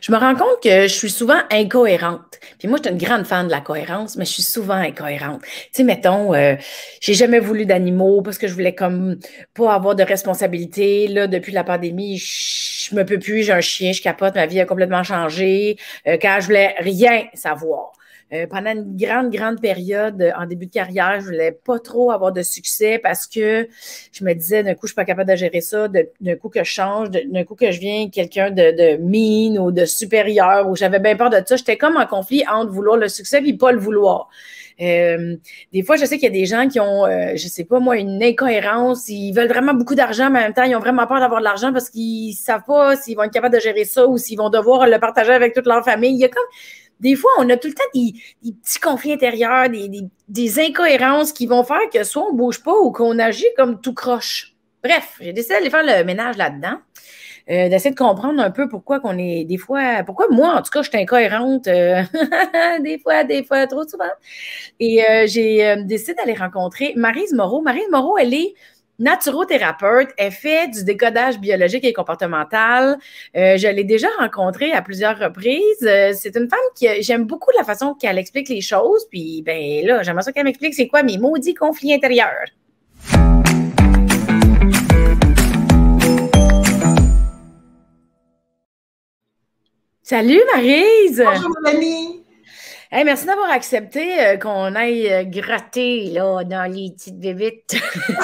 Je me rends compte que je suis souvent incohérente. Puis moi, je suis une grande fan de la cohérence, mais je suis souvent incohérente. Tu sais, mettons, j'ai jamais voulu d'animaux parce que je voulais comme pas avoir de responsabilité. Là, depuis la pandémie, je me peux plus, j'ai un chien, je capote, ma vie a complètement changé. Quand je voulais rien savoir. Pendant une grande période en début de carrière, je voulais pas trop avoir de succès parce que je me disais d'un coup, je suis pas capable de gérer ça, d'un coup que je change, d'un coup que je viens quelqu'un de mean ou de supérieur, ou j'avais bien peur de ça. J'étais comme en conflit entre vouloir le succès et pas le vouloir. Des fois, je sais qu'il y a des gens qui ont, je sais pas moi, une incohérence. Ils veulent vraiment beaucoup d'argent, mais en même temps, ils ont vraiment peur d'avoir de l'argent parce qu'ils savent pas s'ils vont être capables de gérer ça ou s'ils vont devoir le partager avec toute leur famille. Il y a comme des fois, on a tout le temps des petits conflits intérieurs, des incohérences qui vont faire que soit on bouge pas ou qu'on agit comme tout croche. Bref, j'ai décidé d'aller faire le ménage là-dedans, d'essayer de comprendre un peu pourquoi qu'on est des fois, pourquoi moi, en tout cas, je suis incohérente des fois, trop souvent. Et j'ai décidé d'aller rencontrer Maryse Moreau. Maryse Moreau, elle est naturothérapeute, elle fait du décodage biologique et comportemental. Je l'ai déjà rencontrée à plusieurs reprises. C'est une femme qui j'aime beaucoup la façon qu'elle explique les choses. Puis ben là, j'aimerais ça qu'elle m'explique c'est quoi mes maudits conflits intérieurs. Salut Maryse! Bonjour Mélanie! Hey, merci d'avoir accepté qu'on aille gratter là, dans les petites bébites.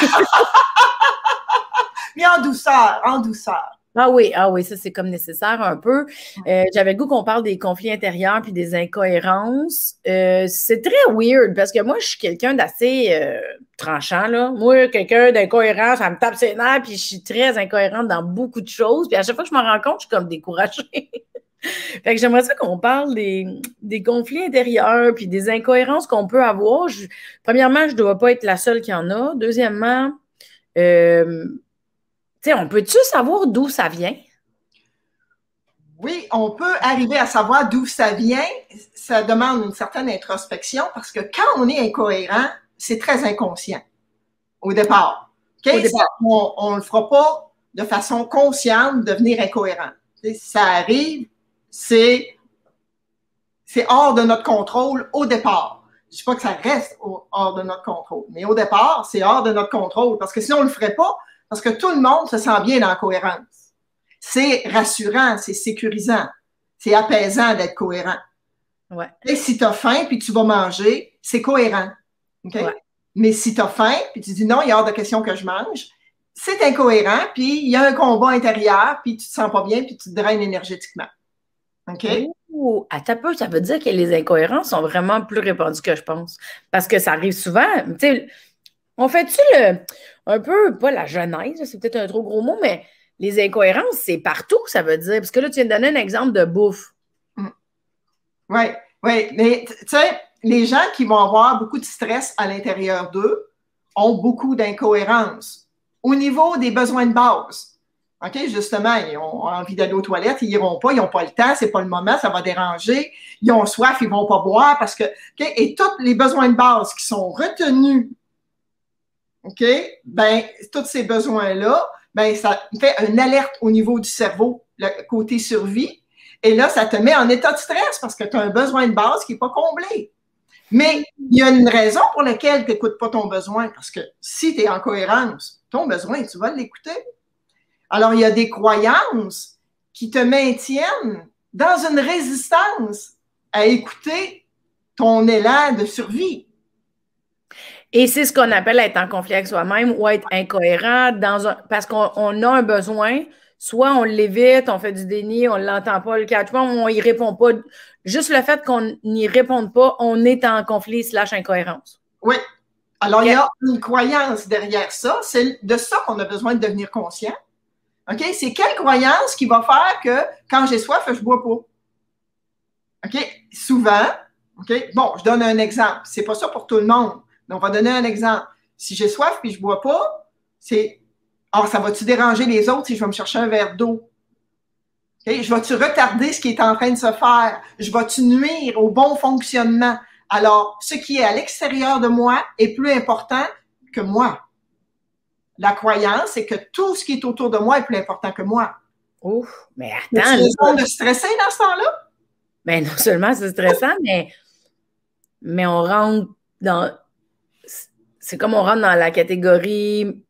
Mais en douceur, en douceur. Ah oui, ça c'est comme nécessaire un peu. J'avais le goût qu'on parle des conflits intérieurs puis des incohérences. C'est très weird parce que moi, je suis quelqu'un d'assez tranchant, là. Moi, quelqu'un d'incohérent, ça me tape ses nerfs puis je suis très incohérente dans beaucoup de choses. Puis à chaque fois que je m'en rends compte, je suis comme découragée. Fait que j'aimerais ça qu'on parle des conflits intérieurs puis des incohérences qu'on peut avoir. Premièrement, je ne dois pas être la seule qui en a. Deuxièmement, tu sais, on peut-tu savoir d'où ça vient? Oui, on peut arriver à savoir d'où ça vient. Ça demande une certaine introspection parce que quand on est incohérent, c'est très inconscient au départ. Okay? Au départ. On ne le fera pas de façon consciente de devenir incohérent. Ça arrive, c'est hors de notre contrôle au départ. Je ne dis pas que ça reste hors de notre contrôle, mais au départ, c'est hors de notre contrôle parce que sinon, on ne le ferait pas parce que tout le monde se sent bien dans la cohérence. C'est rassurant, c'est sécurisant, c'est apaisant d'être cohérent. Ouais. Et si tu as faim puis tu vas manger, c'est cohérent. Okay? Ouais. Mais si tu as faim puis tu dis non, il y a hors de question que je mange, c'est incohérent puis il y a un combat intérieur puis tu te sens pas bien puis tu te draines énergétiquement. OK? Ouh, attends un peu, ça veut dire que les incohérences sont vraiment plus répandues que je pense. Parce que ça arrive souvent. Tu sais, on fait-tu un peu, pas la genèse, c'est peut-être un trop gros mot, mais les incohérences, c'est partout, ça veut dire. Parce que là, tu viens de donner un exemple de bouffe. Oui, oui. Mais tu sais, les gens qui vont avoir beaucoup de stress à l'intérieur d'eux ont beaucoup d'incohérences au niveau des besoins de base. OK, justement, ils ont envie d'aller aux toilettes, ils n'iront pas, ils n'ont pas le temps, c'est pas le moment, ça va déranger. Ils ont soif, ils vont pas boire parce que, OK, et tous les besoins de base qui sont retenus, OK, ben, tous ces besoins-là, ben, ça fait une alerte au niveau du cerveau, le côté survie. Et là, ça te met en état de stress parce que tu as un besoin de base qui n'est pas comblé. Mais il y a une raison pour laquelle tu n'écoutes pas ton besoin, parce que si tu es en cohérence, ton besoin, tu vas l'écouter. Alors, il y a des croyances qui te maintiennent dans une résistance à écouter ton élan de survie. Et c'est ce qu'on appelle être en conflit avec soi-même ou être incohérent parce qu'on a un besoin, soit on l'évite, on fait du déni, on ne l'entend pas, le catch pas, on n'y répond pas. Juste le fait qu'on n'y réponde pas, on est en conflit / incohérence. Oui. Alors, il y a une croyance derrière ça. C'est de ça qu'on a besoin de devenir conscient. OK? C'est quelle croyance qui va faire que quand j'ai soif, je ne bois pas? OK? Souvent, OK? Bon, je donne un exemple. C'est pas ça pour tout le monde. Mais on va donner un exemple. Si j'ai soif puis je ne bois pas, c'est ça va-tu déranger les autres si je vais me chercher un verre d'eau? Okay? Je vais-tu retarder ce qui est en train de se faire? Je vais-tu nuire au bon fonctionnement? Alors, ce qui est à l'extérieur de moi est plus important que moi. La croyance, c'est que tout ce qui est autour de moi est plus important que moi. Ouf, mais Y attends, a-tu là, raison de stresser dans ce temps-là? ben non seulement c'est stressant, mais on rentre dans. C'est comme on rentre dans la catégorie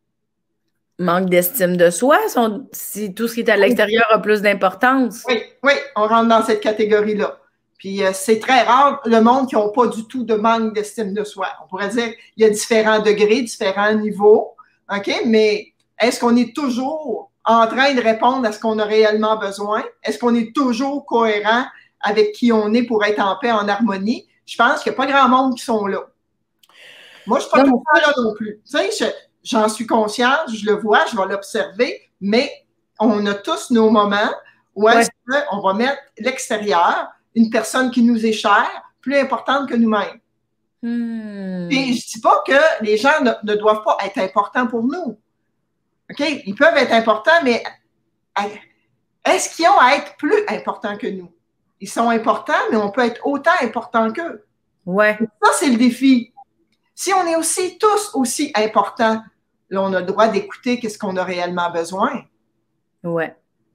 manque d'estime de soi, si tout ce qui est à l'extérieur a plus d'importance. Oui, oui, on rentre dans cette catégorie-là. Puis c'est très rare le monde qui n'a pas du tout de manque d'estime de soi. On pourrait dire qu'il y a différents degrés, différents niveaux, OK? Mais est-ce qu'on est toujours en train de répondre à ce qu'on a réellement besoin? Est-ce qu'on est toujours cohérent avec qui on est pour être en paix, en harmonie? Je pense qu'il n'y a pas grand monde qui sont là. Moi, je ne suis pas tout le temps là non plus. Tu sais, j'en suis consciente, je le vois, je vais l'observer, mais on a tous nos moments où est-ce qu'on va mettre l'extérieur, une personne qui nous est chère, plus importante que nous-mêmes. Et je ne dis pas que les gens ne doivent pas être importants pour nous. OK? Ils peuvent être importants, mais est-ce qu'ils ont à être plus importants que nous? Ils sont importants, mais on peut être autant important qu'eux. Ouais. Ça, c'est le défi. Si on est aussi tous aussi importants, là, on a le droit d'écouter qu'est-ce qu'on a réellement besoin. Ouais.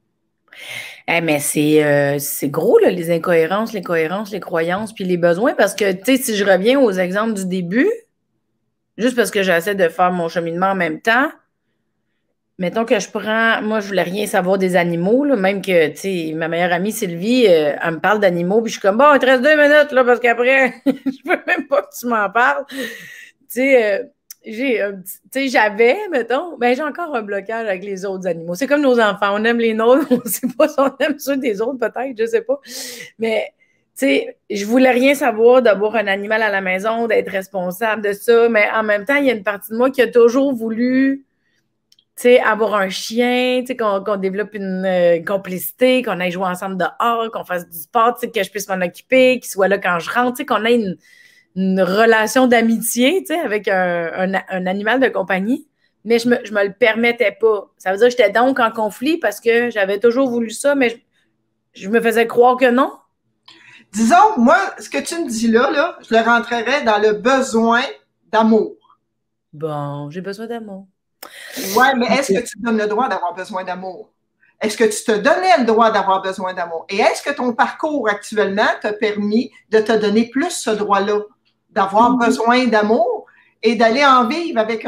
Mais c'est gros, là, les incohérences, les cohérences, les croyances, puis les besoins, parce que, tu sais, si je reviens aux exemples du début, juste parce que j'essaie de faire mon cheminement en même temps, mettons que moi, je voulais rien savoir des animaux, là, même que, tu sais, ma meilleure amie Sylvie, elle me parle d'animaux, puis je suis comme, bon, il te reste 2 minutes, là, parce qu'après, je veux même pas que tu m'en parles. Tu sais, j'avais, mettons, ben j'ai encore un blocage avec les autres animaux. C'est comme nos enfants, on aime les nôtres, on ne sait pas si on aime ceux des autres, peut-être, je sais pas. Mais, tu sais, je voulais rien savoir d'avoir un animal à la maison, d'être responsable de ça, mais en même temps, il y a une partie de moi qui a toujours voulu, tu sais, avoir un chien, tu sais, qu'on développe une complicité, qu'on aille jouer ensemble dehors, qu'on fasse du sport, tu sais, que je puisse m'en occuper, qu'il soit là quand je rentre, tu sais, qu'on ait une relation d'amitié, tu sais, avec un animal de compagnie, mais je me le permettais pas. Ça veut dire que j'étais donc en conflit parce que j'avais toujours voulu ça, mais je me faisais croire que non. Disons, moi, ce que tu me dis là, je le rentrerais dans le besoin d'amour. Bon, j'ai besoin d'amour. Oui, mais est-ce que tu te donnes le droit d'avoir besoin d'amour? Est-ce que tu te donnais le droit d'avoir besoin d'amour? Et est-ce que ton parcours actuellement t'a permis de te donner plus ce droit-là, d'avoir besoin d'amour et d'aller en vivre avec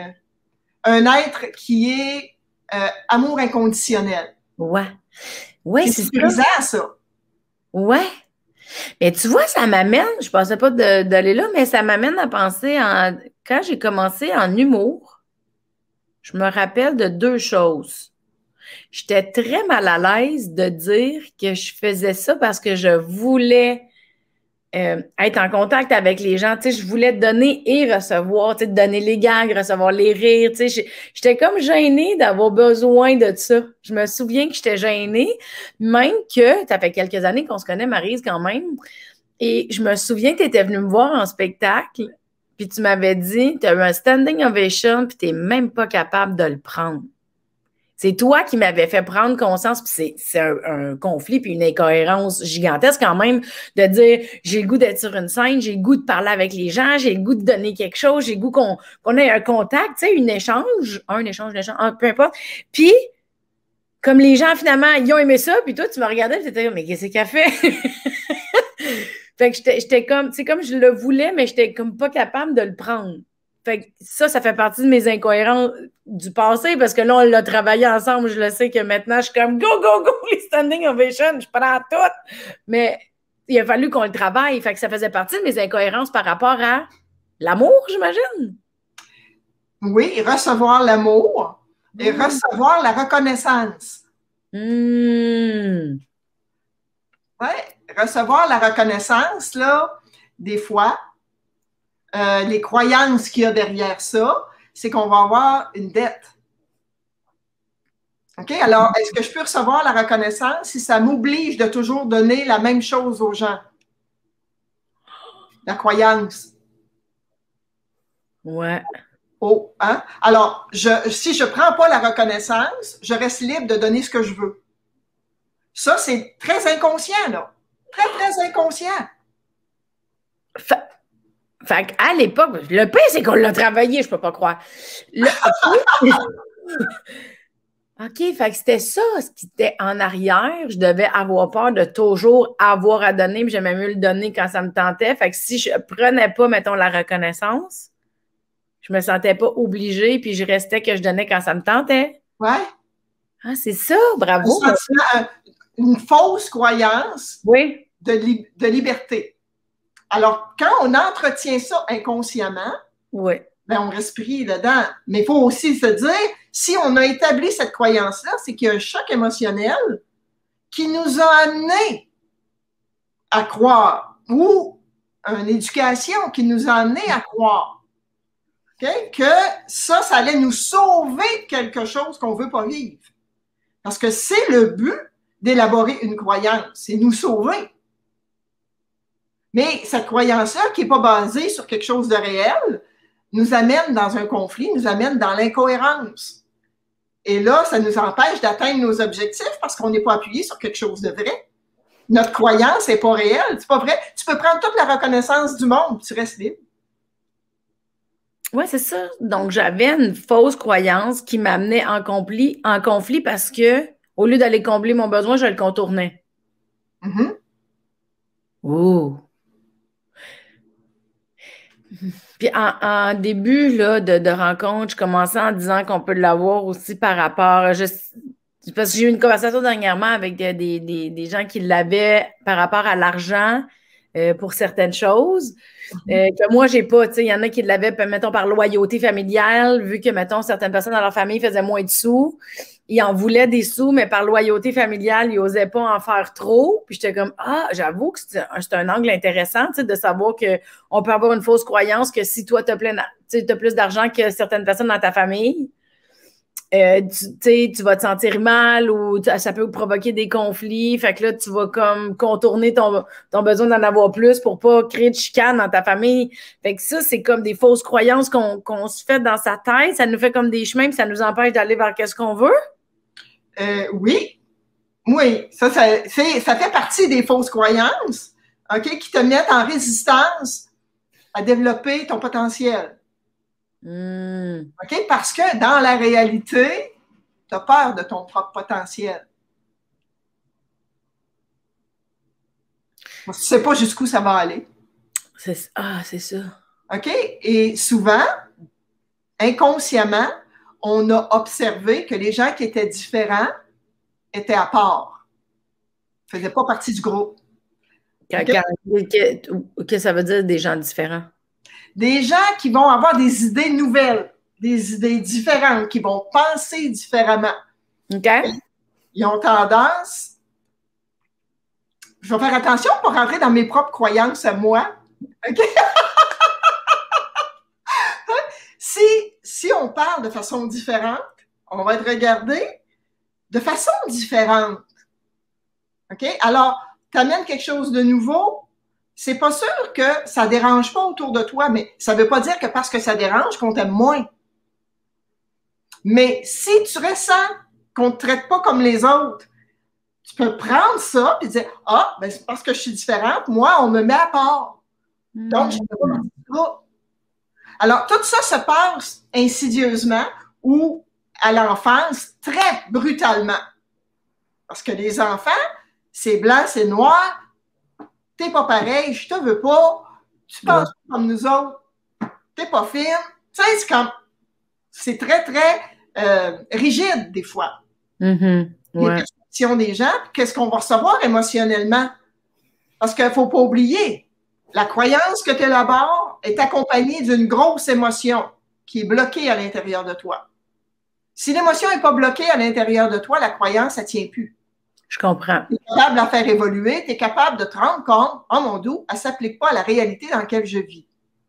un être qui est amour inconditionnel? Ouais. Ouais, C'est c'est sécurisant, ça. Ouais. Mais tu vois, ça m'amène, je pensais pas d'aller là, mais ça m'amène à penser quand j'ai commencé en humour, je me rappelle de deux choses. J'étais très mal à l'aise de dire que je faisais ça parce que je voulais être en contact avec les gens. Tu sais, je voulais donner et recevoir, tu sais, donner les gags, recevoir les rires. Tu sais, j'étais comme gênée d'avoir besoin de ça. Je me souviens que j'étais gênée, même que ça fait quelques années qu'on se connaît, Maryse, quand même. Et je me souviens que tu étais venue me voir en spectacle, puis tu m'avais dit, tu as eu un standing ovation, puis tu n'es même pas capable de le prendre. C'est toi qui m'avais fait prendre conscience, puis c'est un conflit puis une incohérence gigantesque quand même de dire j'ai le goût d'être sur une scène, j'ai le goût de parler avec les gens, j'ai le goût de donner quelque chose, j'ai le goût qu'on ait un contact, tu sais, un échange, peu importe. Puis, comme les gens finalement, ils ont aimé ça, puis toi, tu me regardais, tu étais comme, mais qu'est-ce qu'elle fait? Fait que j'étais comme, tu sais, comme je le voulais, mais j'étais comme pas capable de le prendre. Fait que ça fait partie de mes incohérences du passé parce que là, on l'a travaillé ensemble. Je le sais que maintenant, je suis comme go, go, go, les standing ovations, je prends tout. Mais il a fallu qu'on le travaille. Fait que ça faisait partie de mes incohérences par rapport à l'amour, j'imagine. Oui, recevoir l'amour et recevoir la reconnaissance. Oui, recevoir la reconnaissance, là, des fois, les croyances qu'il y a derrière ça, c'est qu'on va avoir une dette. OK? Alors, est-ce que je peux recevoir la reconnaissance si ça m'oblige de toujours donner la même chose aux gens? La croyance. Ouais. Oh, hein? Alors, si je ne prends pas la reconnaissance, je reste libre de donner ce que je veux. Ça, c'est très inconscient, là. Très, très inconscient. Fait qu'à l'époque, le pire, c'est qu'on l'a travaillé, je peux pas croire. OK, fait que c'était ça, ce qui était en arrière. Je devais avoir peur de toujours avoir à donner, mais j'aimais mieux le donner quand ça me tentait. Fait que si je prenais pas, mettons, la reconnaissance, je me sentais pas obligée, puis je restais que je donnais quand ça me tentait. Ouais. Ah, c'est ça, Un bravo. sentiment, une fausse croyance Oui. de liberté. Alors, quand on entretient ça inconsciemment, Oui. ben, on reste pris dedans. Mais il faut aussi se dire, si on a établi cette croyance-là, c'est qu'il y a un choc émotionnel qui nous a amené à croire, ou une éducation qui nous a amené à croire, okay, que ça allait nous sauver de quelque chose qu'on ne veut pas vivre. Parce que c'est le but d'élaborer une croyance, c'est nous sauver. Mais cette croyance-là, qui n'est pas basée sur quelque chose de réel, nous amène dans un conflit, nous amène dans l'incohérence. Et là, ça nous empêche d'atteindre nos objectifs parce qu'on n'est pas appuyé sur quelque chose de vrai. Notre croyance n'est pas réelle, c'est pas vrai. Tu peux prendre toute la reconnaissance du monde, tu restes libre. Oui, c'est ça. Donc, j'avais une fausse croyance qui m'amenait en conflit parce que, au lieu d'aller combler mon besoin, je le contournais. Mm-hmm. Oh! Puis en début là, de rencontre, je commençais en disant qu'on peut l'avoir aussi par rapport, parce que j'ai eu une conversation dernièrement avec des gens qui l'avaient par rapport à l'argent pour certaines choses. Que moi, j'ai pas, tu sais, il y en a qui l'avaient, mettons, par loyauté familiale, vu que, mettons, certaines personnes dans leur famille faisaient moins de sous. Ils en voulaient des sous, mais par loyauté familiale, ils n'osaient pas en faire trop. Puis j'étais comme, ah, j'avoue que c'est un angle intéressant, tu sais, de savoir qu'on peut avoir une fausse croyance que si toi, tu as plus d'argent que certaines personnes dans ta famille, tu vas te sentir mal ou ça peut provoquer des conflits. Fait que là, tu vas comme contourner ton besoin d'en avoir plus pour pas créer de chicane dans ta famille. Fait que ça, c'est comme des fausses croyances qu'on se fait dans sa tête. Ça nous fait comme des chemins puis ça nous empêche d'aller vers qu'est-ce qu'on veut. Oui. Oui. Ça fait partie des fausses croyances, OK, qui te mettent en résistance à développer ton potentiel. OK? Parce que dans la réalité, tu as peur de ton propre potentiel. Tu ne sais pas jusqu'où ça va aller. C'est ça. OK? Et souvent, inconsciemment, on a observé que les gens qui étaient différents étaient à part. Ils ne faisaient pas partie du groupe. Qu'est-ce que ça veut dire des gens différents? Des gens qui vont avoir des idées nouvelles, des idées différentes, qui vont penser différemment. OK. Ils ont tendance, je vais faire attention pour rentrer dans mes propres croyances à moi. OK? Si on parle de façon différente, on va être regardé de façon différente. OK? Alors, tu amènes quelque chose de nouveau, c'est pas sûr que ça dérange pas autour de toi, mais ça veut pas dire que parce que ça dérange qu'on t'aime moins. Mais si tu ressens qu'on ne te traite pas comme les autres, tu peux prendre ça et dire « Ah, ben c'est parce que je suis différente, moi, on me met à part. Donc, je ne peux pas partir du groupe. » Alors, tout ça se passe insidieusement ou à l'enfance très brutalement. Parce que les enfants, c'est blanc, c'est noir, t'es pas pareil, je te veux pas, tu penses pas comme nous autres, t'es pas fine. Tu sais, c'est très, très rigide des fois. Ouais. Les perceptions des gens, qu'est-ce qu'on va recevoir émotionnellement? Parce qu'il ne faut pas oublier, la croyance que tu élabores est accompagnée d'une grosse émotion qui est bloquée à l'intérieur de toi. Si l'émotion n'est pas bloquée à l'intérieur de toi, la croyance, ça ne tient plus. Je comprends. Tu es capable de la faire évoluer, tu es capable de te rendre compte, oh mon Dieu, elle ne s'applique pas à la réalité dans laquelle je vis.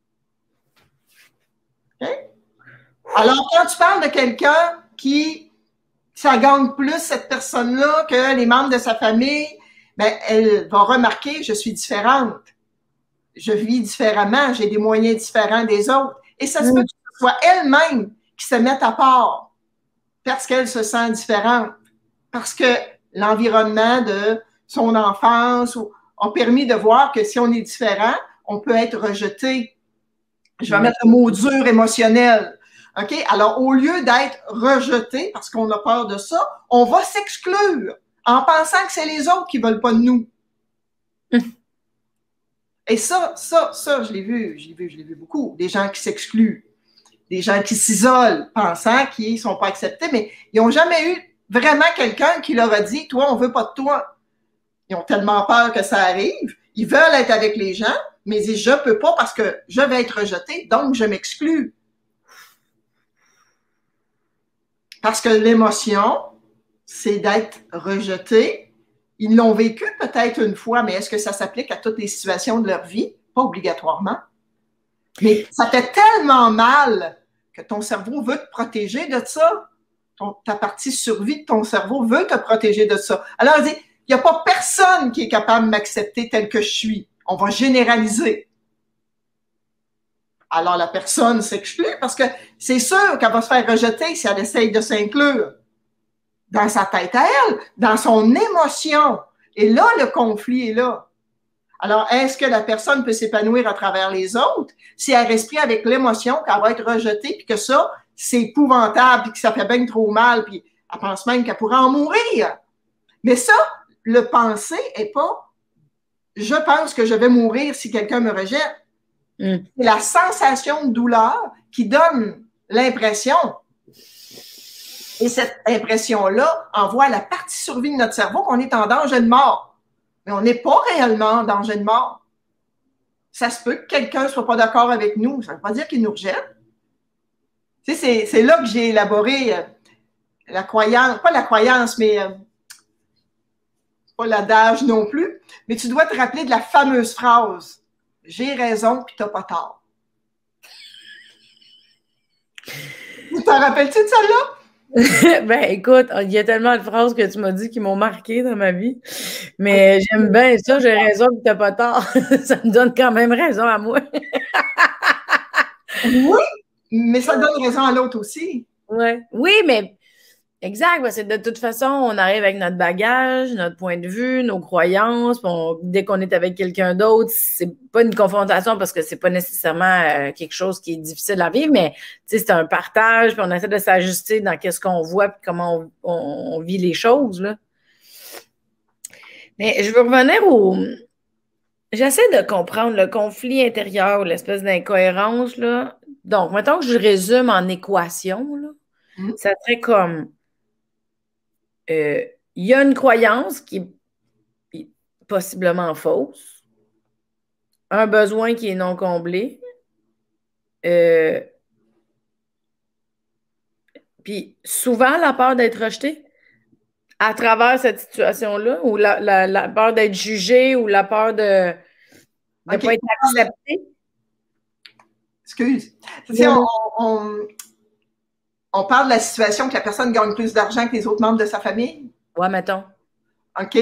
Okay? Alors, quand tu parles de quelqu'un qui, ça gagne plus cette personne-là que les membres de sa famille, ben, elle va remarquer, je suis différente. Je vis différemment, j'ai des moyens différents des autres. Et ça se peut que ce soit elle-même qui se mette à part parce qu'elle se sent différente. Parce que l'environnement de son enfance a permis de voir que si on est différent, on peut être rejeté. Je vais mettre le mot dur émotionnel. OK? Alors, au lieu d'être rejeté parce qu'on a peur de ça, on va s'exclure en pensant que c'est les autres qui veulent pas de nous. Et ça, je l'ai vu beaucoup. Des gens qui s'excluent, des gens qui s'isolent, pensant qu'ils sont pas acceptés, mais ils n'ont jamais eu vraiment quelqu'un qui leur a dit, toi, on veut pas de toi. Ils ont tellement peur que ça arrive. Ils veulent être avec les gens, mais ils disent, je peux pas parce que je vais être rejeté, donc je m'exclus. Parce que l'émotion, c'est d'être rejeté. Ils l'ont vécu peut-être une fois, mais est-ce que ça s'applique à toutes les situations de leur vie? Pas obligatoirement. Mais ça fait tellement mal que ton cerveau veut te protéger de ça. Ta partie survie de ton cerveau veut te protéger de ça. Alors, il dit, il n'y a pas personne qui est capable de m'accepter tel que je suis. On va généraliser. Alors, la personne s'exclut parce que c'est sûr qu'elle va se faire rejeter si elle essaye de s'inclure dans sa tête à elle, dans son émotion. Et là, le conflit est là. Alors, est-ce que la personne peut s'épanouir à travers les autres si elle reste prise avec l'émotion qu'elle va être rejetée, puis que ça, c'est épouvantable, puis que ça fait bien trop mal, puis elle pense même qu'elle pourrait en mourir. Mais ça, le penser est pas « je pense que je vais mourir si quelqu'un me rejette ». C'est la sensation de douleur qui donne l'impression. Et cette impression-là envoie à la partie survie de notre cerveau qu'on est en danger de mort. Mais on n'est pas réellement en danger de mort. Ça se peut que quelqu'un ne soit pas d'accord avec nous. Ça ne veut pas dire qu'il nous rejette. Tu sais, c'est là que j'ai élaboré la croyance, pas la croyance, mais pas l'adage non plus. Mais tu dois te rappeler de la fameuse phrase « J'ai raison puis t'as pas tort ». Tu t'en rappelles-tu de celle-là? Ben, écoute, il y a tellement de phrases que tu m'as dit qui m'ont marqué dans ma vie. Mais j'aime bien ça, j'ai raison que t'as pas tort. Ça me donne quand même raison à moi. Oui, mais ça donne raison à l'autre aussi. Ouais. Oui, mais exact, parce que de toute façon, on arrive avec notre bagage, notre point de vue, nos croyances. Dès qu'on est avec quelqu'un d'autre, c'est pas une confrontation parce que c'est pas nécessairement quelque chose qui est difficile à vivre, mais c'est un partage, puis on essaie de s'ajuster dans qu'est-ce qu'on voit, puis comment on vit les choses, là. Mais je veux revenir au... J'essaie de comprendre le conflit intérieur ou l'espèce d'incohérence, là. Donc, mettons que je résume en équation, là. Ça serait comme... il y a une croyance qui est possiblement fausse, un besoin qui est non comblé, puis souvent la peur d'être rejeté à travers cette situation-là, ou la peur d'être jugé, ou la peur de ne pas être accepté. Excuse. On parle de la situation que la personne gagne plus d'argent que les autres membres de sa famille? Ouais, mettons. OK.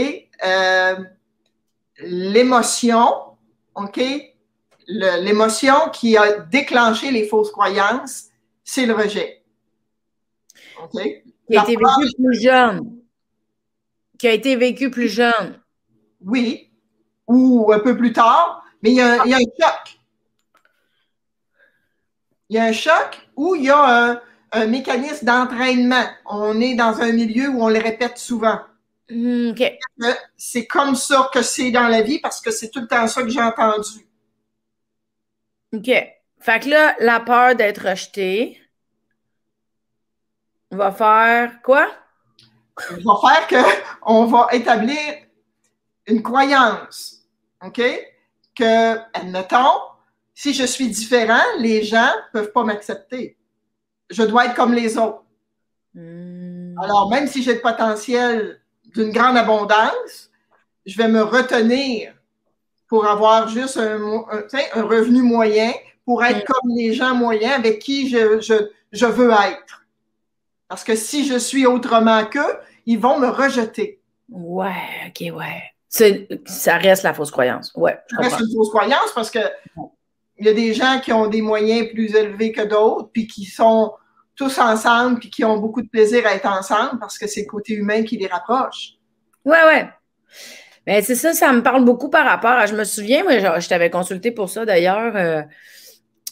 L'émotion, OK? L'émotion qui a déclenché les fausses croyances, c'est le rejet. OK? Qui a été vécu plus jeune. Qui a été vécu plus jeune. Oui. Ou un peu plus tard, mais il y a un choc. Il y a un choc ou il y a un mécanisme d'entraînement. On est dans un milieu où on le répète souvent. OK. C'est comme ça que c'est dans la vie parce que c'est tout le temps ça que j'ai entendu. OK. Fait que là, la peur d'être rejeté va faire quoi? Va faire qu'on va établir une croyance, OK? Que, admettons, si je suis différent, les gens ne peuvent pas m'accepter. Je dois être comme les autres. Alors, même si j'ai le potentiel d'une grande abondance, je vais me retenir pour avoir juste un revenu moyen, pour être comme les gens moyens avec qui je veux être. Parce que si je suis autrement qu'eux, ils vont me rejeter. Ouais, OK, ouais. Ça reste la fausse croyance. Ouais, ça reste une fausse croyance parce que il y a des gens qui ont des moyens plus élevés que d'autres, puis qui sont tous ensemble, puis qui ont beaucoup de plaisir à être ensemble parce que c'est le côté humain qui les rapproche. Ouais, ouais. Mais c'est ça me parle beaucoup par rapport à... Je me souviens, moi, je t'avais consulté pour ça d'ailleurs.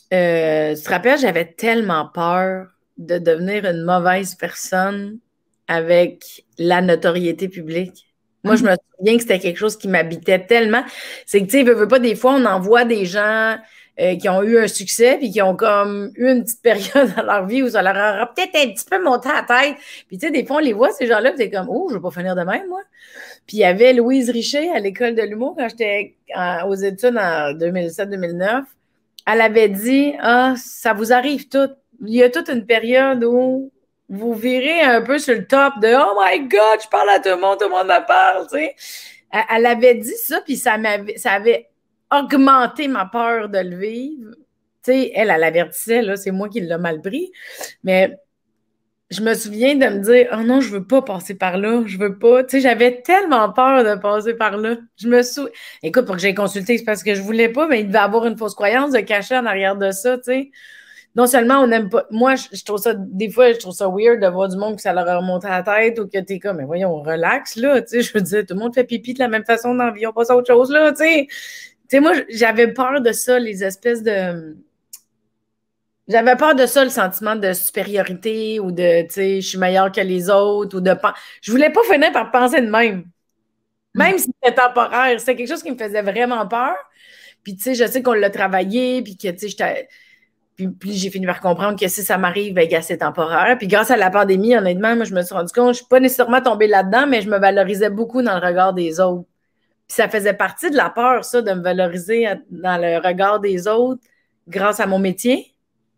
Tu te rappelles, j'avais tellement peur de devenir une mauvaise personne avec la notoriété publique. Moi, je me souviens que c'était quelque chose qui m'habitait tellement. C'est que, tu sais, veux pas, des fois, on en voit des gens qui ont eu un succès puis qui ont comme eu une petite période dans leur vie où ça leur aura peut-être un petit peu monté à la tête. Puis, tu sais, des fois, on les voit, ces gens-là, puis t'es comme, oh, je veux pas finir de même, moi. Puis, il y avait Louise Richer à l'école de l'humour quand j'étais aux études en 2007-2009. Elle avait dit, ah, ça vous arrive tout. Il y a toute une période où vous virez un peu sur le top de oh my God, je parle à tout le monde me parle, tu sais. Elle avait dit ça, puis ça avait augmenté ma peur de le vivre. Tu sais, elle avertissait, là, c'est moi qui l'ai mal pris. Mais je me souviens de me dire oh non, je veux pas passer par là, je veux pas. Tu sais, j'avais tellement peur de passer par là. Écoute, pour que j'ai consulté, c'est parce que je voulais pas, mais il devait avoir une fausse croyance de cacher en arrière de ça, tu sais. Non seulement on n'aime pas. Moi, je trouve ça, des fois, je trouve ça weird de voir du monde que ça leur a remonté à la tête ou que t'es comme, mais voyons, relax, là, tu sais, je veux dire, tout le monde fait pipi de la même façon dans la vie, on passe à autre chose, là, tu sais. Tu sais, moi, j'avais peur de ça, les espèces de. J'avais peur de ça, le sentiment de supériorité ou de, tu sais, je suis meilleure que les autres ou de. Je voulais pas finir par penser de même. Même si c'était temporaire. C'était quelque chose qui me faisait vraiment peur. Puis, tu sais, je sais qu'on l'a travaillé, puis que, tu sais, j'étais. Puis j'ai fini par comprendre que si ça m'arrive, ben, c'est temporaire. Puis grâce à la pandémie, honnêtement, moi, je me suis rendu compte, je suis pas nécessairement tombée là-dedans, mais je me valorisais beaucoup dans le regard des autres. Puis ça faisait partie de la peur, ça, de me valoriser dans le regard des autres grâce à mon métier.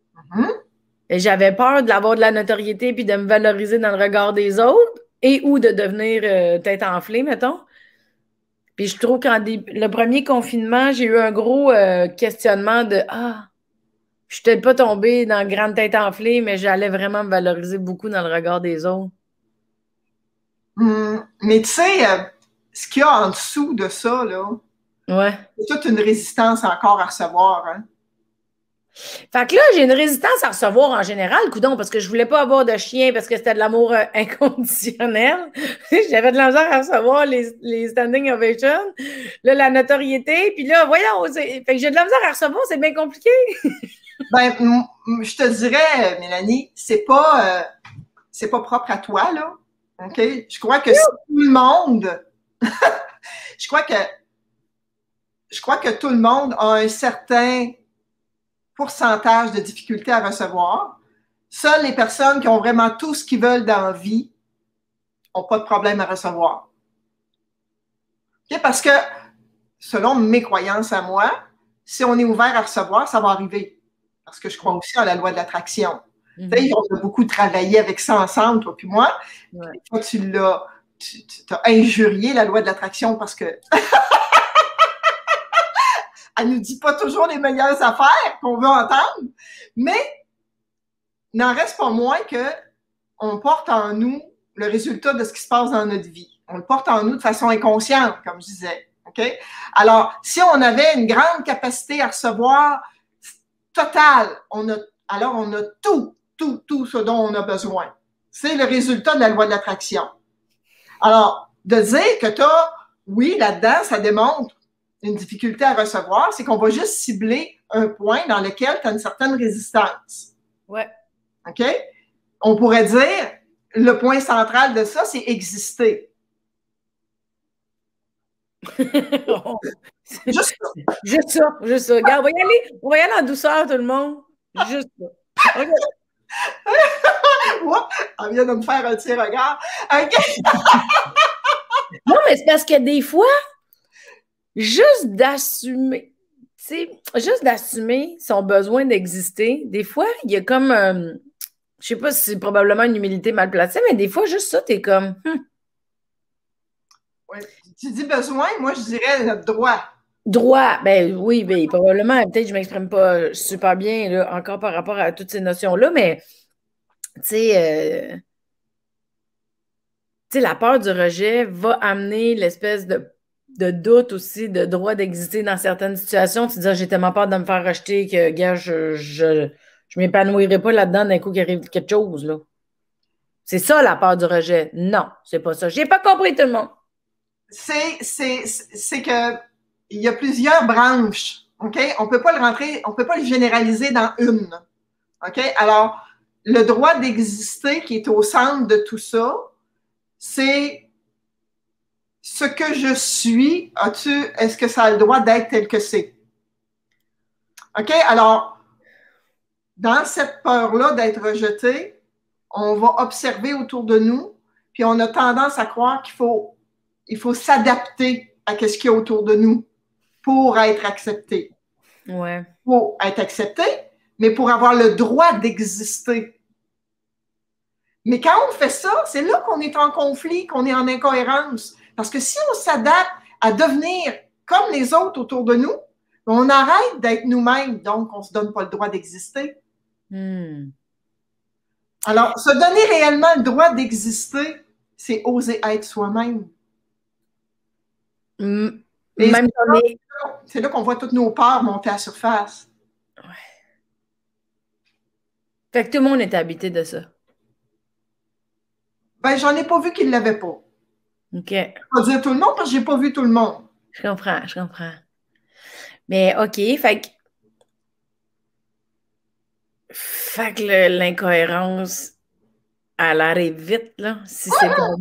Et j'avais peur d'avoir de la notoriété puis de me valoriser dans le regard des autres et ou de devenir tête enflée, mettons. Puis je trouve qu'en le premier confinement, j'ai eu un gros questionnement de ah, je suis peut-être pas tombée dans la grande tête enflée, mais j'allais vraiment me valoriser beaucoup dans le regard des autres. Mais tu sais, ce qu'il y a en dessous de ça, là, Ouais. c'est toute une résistance encore à recevoir. Hein? Fait que là, j'ai une résistance à recevoir en général, coudon, parce que je voulais pas avoir de chien parce que c'était de l'amour inconditionnel. J'avais de la misère à recevoir les standing ovations, là, la notoriété, puis là, voyons, fait que j'ai de la misère à recevoir, c'est bien compliqué. Ben, je te dirais, Mélanie, c'est pas propre à toi, là. OK? Je crois que si tout le monde, je crois que tout le monde a un certain pourcentage de difficulté à recevoir. Seules les personnes qui ont vraiment tout ce qu'ils veulent dans la vie n'ont pas de problème à recevoir. Okay? Parce que, selon mes croyances à moi, si on est ouvert à recevoir, ça va arriver. Parce que je crois aussi à la loi de l'attraction. On a beaucoup travaillé avec ça ensemble, toi puis moi. Ouais. Toi, tu as injurié la loi de l'attraction parce que elle nous dit pas toujours les meilleures affaires qu'on veut entendre, mais n'en reste pas moins que on porte en nous le résultat de ce qui se passe dans notre vie. On le porte en nous de façon inconsciente, comme je disais. Okay? Alors, si on avait une grande capacité à recevoir totale, alors on a tout ce dont on a besoin. C'est le résultat de la loi de l'attraction. Alors, de dire que tu as, oui, là-dedans, ça démontre une difficulté à recevoir, c'est qu'on va juste cibler un point dans lequel tu as une certaine résistance. Ouais. OK? On pourrait dire, le point central de ça, c'est exister. Juste ça. Juste ça. Regarde, on va y aller en douceur, tout le monde. Juste ça. Okay. Elle vient de me faire un petit regard. Okay. Non, mais c'est parce que des fois, juste d'assumer son besoin d'exister, des fois, il y a comme, je sais pas si c'est probablement une humilité mal placée, mais des fois, juste ça, t'es comme, Ouais. Tu dis besoin, moi, je dirais notre droit. Droit, ben oui, ben, probablement, peut-être que je m'exprime pas super bien, là, encore par rapport à toutes ces notions-là, mais, tu sais, la peur du rejet va amener l'espèce de doute aussi, de droit d'exister dans certaines situations. Tu dis, j'ai tellement peur de me faire rejeter que, gars, je m'épanouirai pas là-dedans d'un coup qu'il arrive quelque chose, là. C'est ça, la peur du rejet. Non, c'est pas ça. J'ai pas compris tout le monde. C'est que il y a plusieurs branches OK? On ne peut pas le rentrer, on ne peut pas le généraliser dans une. OK? Alors, le droit d'exister qui est au centre de tout ça, c'est ce que je suis, est-ce que ça a le droit d'être tel que c'est? OK? Alors, dans cette peur-là d'être rejeté, on va observer autour de nous, puis on a tendance à croire il faut s'adapter à ce qu'il y a autour de nous pour être accepté. Ouais. Pour être accepté, mais pour avoir le droit d'exister. Mais quand on fait ça, c'est là qu'on est en conflit, qu'on est en incohérence. Parce que si on s'adapte à devenir comme les autres autour de nous, on arrête d'être nous-mêmes, donc on ne se donne pas le droit d'exister. Alors, se donner réellement le droit d'exister, c'est oser être soi-même. Même c'est là qu'on voit toutes nos peurs monter à la surface. Ouais. Fait que tout le monde est habité de ça. Ben, j'en ai pas vu qu'ils ne l'avaient pas. OK. Je ne vais pas dire tout le monde parce que je n'ai pas vu tout le monde. Je comprends, je comprends. Mais OK, fait que l'incohérence, elle arrive vite, là. Si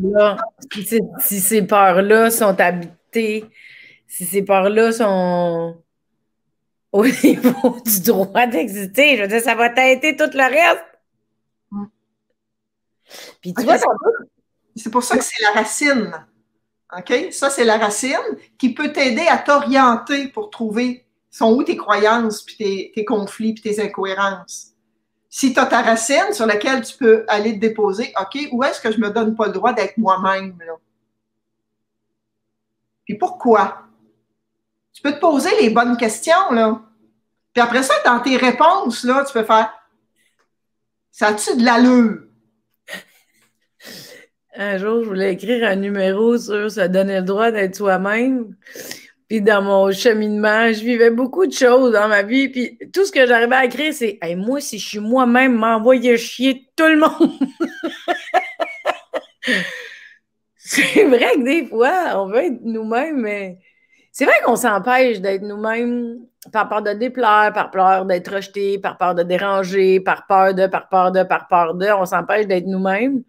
ces peurs-là sont habitées, si ces peurs-là sont au niveau du droit d'exister, je veux dire, ça va teinter tout le reste. Puis tu vois, c'est pour ça que c'est la racine. OK? Ça, c'est la racine qui peut t'aider à t'orienter pour trouver sont où tes croyances, puis tes conflits, puis tes incohérences. Si tu as ta racine sur laquelle tu peux aller te déposer, OK, où est-ce que je me donne pas le droit d'être moi-même, là? Puis pourquoi? Tu peux te poser les bonnes questions, là. Puis après ça, dans tes réponses, là, tu peux faire ça a-tu de l'allure? Un jour, je voulais écrire un numéro sur se donner le droit d'être soi-même. Puis dans mon cheminement, je vivais beaucoup de choses dans ma vie. Puis tout ce que j'arrivais à écrire, c'est hey, moi, si je suis moi-même, m'envoyer chier tout le monde. C'est vrai que des fois, on veut être nous-mêmes, mais c'est vrai qu'on s'empêche d'être nous-mêmes par peur de déplaire, par peur d'être rejeté, par peur de déranger, par peur de. On s'empêche d'être nous-mêmes.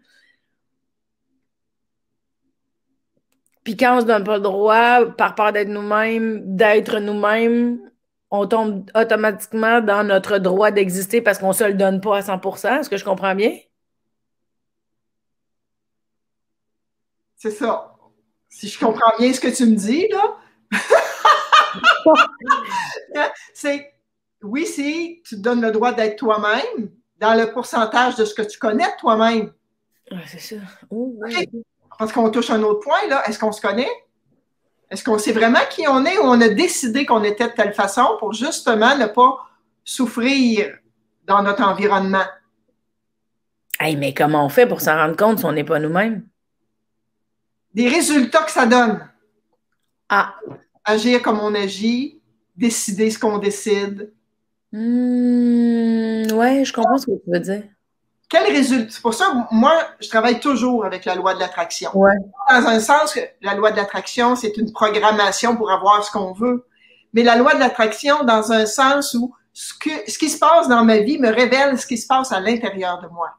Puis quand on se donne pas le droit, par peur d'être nous-mêmes, on tombe automatiquement dans notre droit d'exister parce qu'on se le donne pas à 100%. Est-ce que je comprends bien? C'est ça. Si je comprends bien ce que tu me dis, là, c'est oui, si tu te donnes le droit d'être toi-même dans le pourcentage de ce que tu connais de toi-même. Ouais, c'est ça. Oh, ouais. Parce qu'on touche un autre point, là. Est-ce qu'on se connaît? Est-ce qu'on sait vraiment qui on est ou on a décidé qu'on était de telle façon pour justement ne pas souffrir dans notre environnement? Hey, mais comment on fait pour s'en rendre compte si on n'est pas nous-mêmes? Des résultats que ça donne. Ah. Agir comme on agit, décider ce qu'on décide. Ouais, je comprends ce que tu veux dire. Quel résultat? C'est pour ça que moi, je travaille toujours avec la loi de l'attraction. Ouais. Dans un sens que la loi de l'attraction, c'est une programmation pour avoir ce qu'on veut. Mais la loi de l'attraction, dans un sens où ce qui se passe dans ma vie me révèle ce qui se passe à l'intérieur de moi.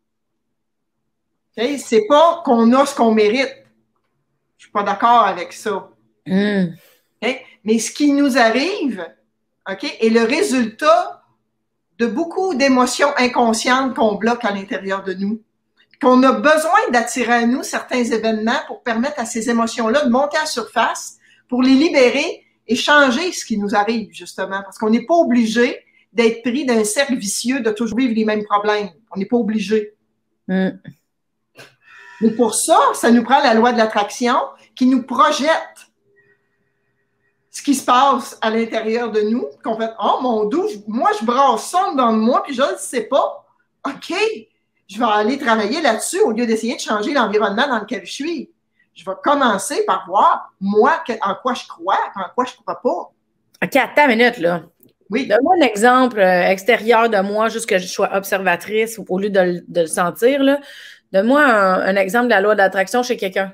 Okay? C'est pas qu'on a ce qu'on mérite. Je suis pas d'accord avec ça. Okay? Mais ce qui nous arrive, okay, est le résultat de beaucoup d'émotions inconscientes qu'on bloque à l'intérieur de nous. Qu'on a besoin d'attirer à nous certains événements pour permettre à ces émotions-là de monter à la surface, pour les libérer et changer ce qui nous arrive, justement. Parce qu'on n'est pas obligé d'être pris d'un cercle vicieux de toujours vivre les mêmes problèmes. On n'est pas obligé. Mais pour ça, ça nous prend la loi de l'attraction qui nous projette ce qui se passe à l'intérieur de nous, qu'on fait « Oh mon Dieu, moi je brasse ça dans moi puis je ne le sais pas. OK, je vais aller travailler là-dessus au lieu d'essayer de changer l'environnement dans lequel je suis. Je vais commencer par voir, moi, en quoi je crois, en quoi je ne crois pas. » OK, attends une minute, là. Oui. Donne-moi un exemple extérieur de moi, juste que je sois observatrice au lieu de le sentir, là. Donne-moi un exemple de la loi d'attraction chez quelqu'un.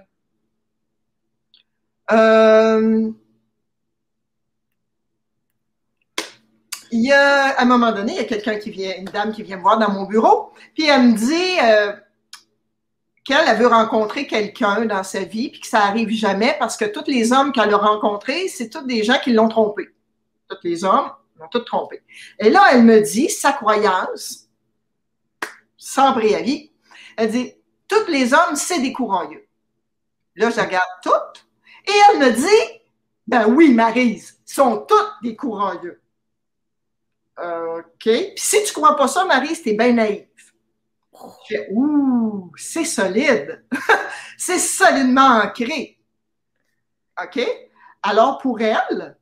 il y a, à un moment donné, il y a quelqu'un qui vient, une dame qui vient me voir dans mon bureau, puis elle me dit qu'elle veut rencontrer quelqu'un dans sa vie, puis que ça arrive jamais parce que tous les hommes qu'elle a rencontrés, c'est tous des gens qui l'ont trompé. Tous les hommes l'ont tous trompé. Et là, elle me dit, sa croyance, sans préavis, elle dit, tous les hommes, c'est des courageux. Là, je regarde toutes, et elle me dit, ben oui, Maryse, ils sont tous des courageux. OK. Puis si tu crois pas ça, Maryse, t'es bien naïve. Je fais, ouh, c'est solide. C'est solidement ancré. OK? Alors, pour elle,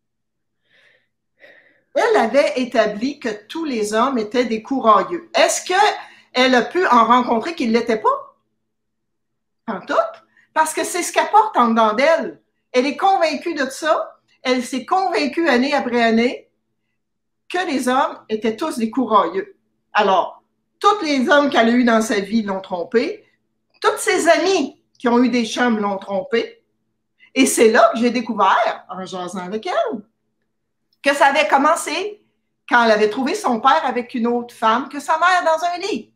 elle avait établi que tous les hommes étaient des courageux. Est-ce qu'elle a pu en rencontrer qui ne l'étaient pas? En tout. Parce que c'est ce qu'elle porte en dedans d'elle. Elle est convaincue de ça. Elle s'est convaincue année après année que les hommes étaient tous des courageux. Alors, tous les hommes qu'elle a eus dans sa vie l'ont trompée. Toutes ses amies qui ont eu des chums l'ont trompée. Et c'est là que j'ai découvert, en jasant avec elle, que ça avait commencé quand elle avait trouvé son père avec une autre femme que sa mère dans un lit.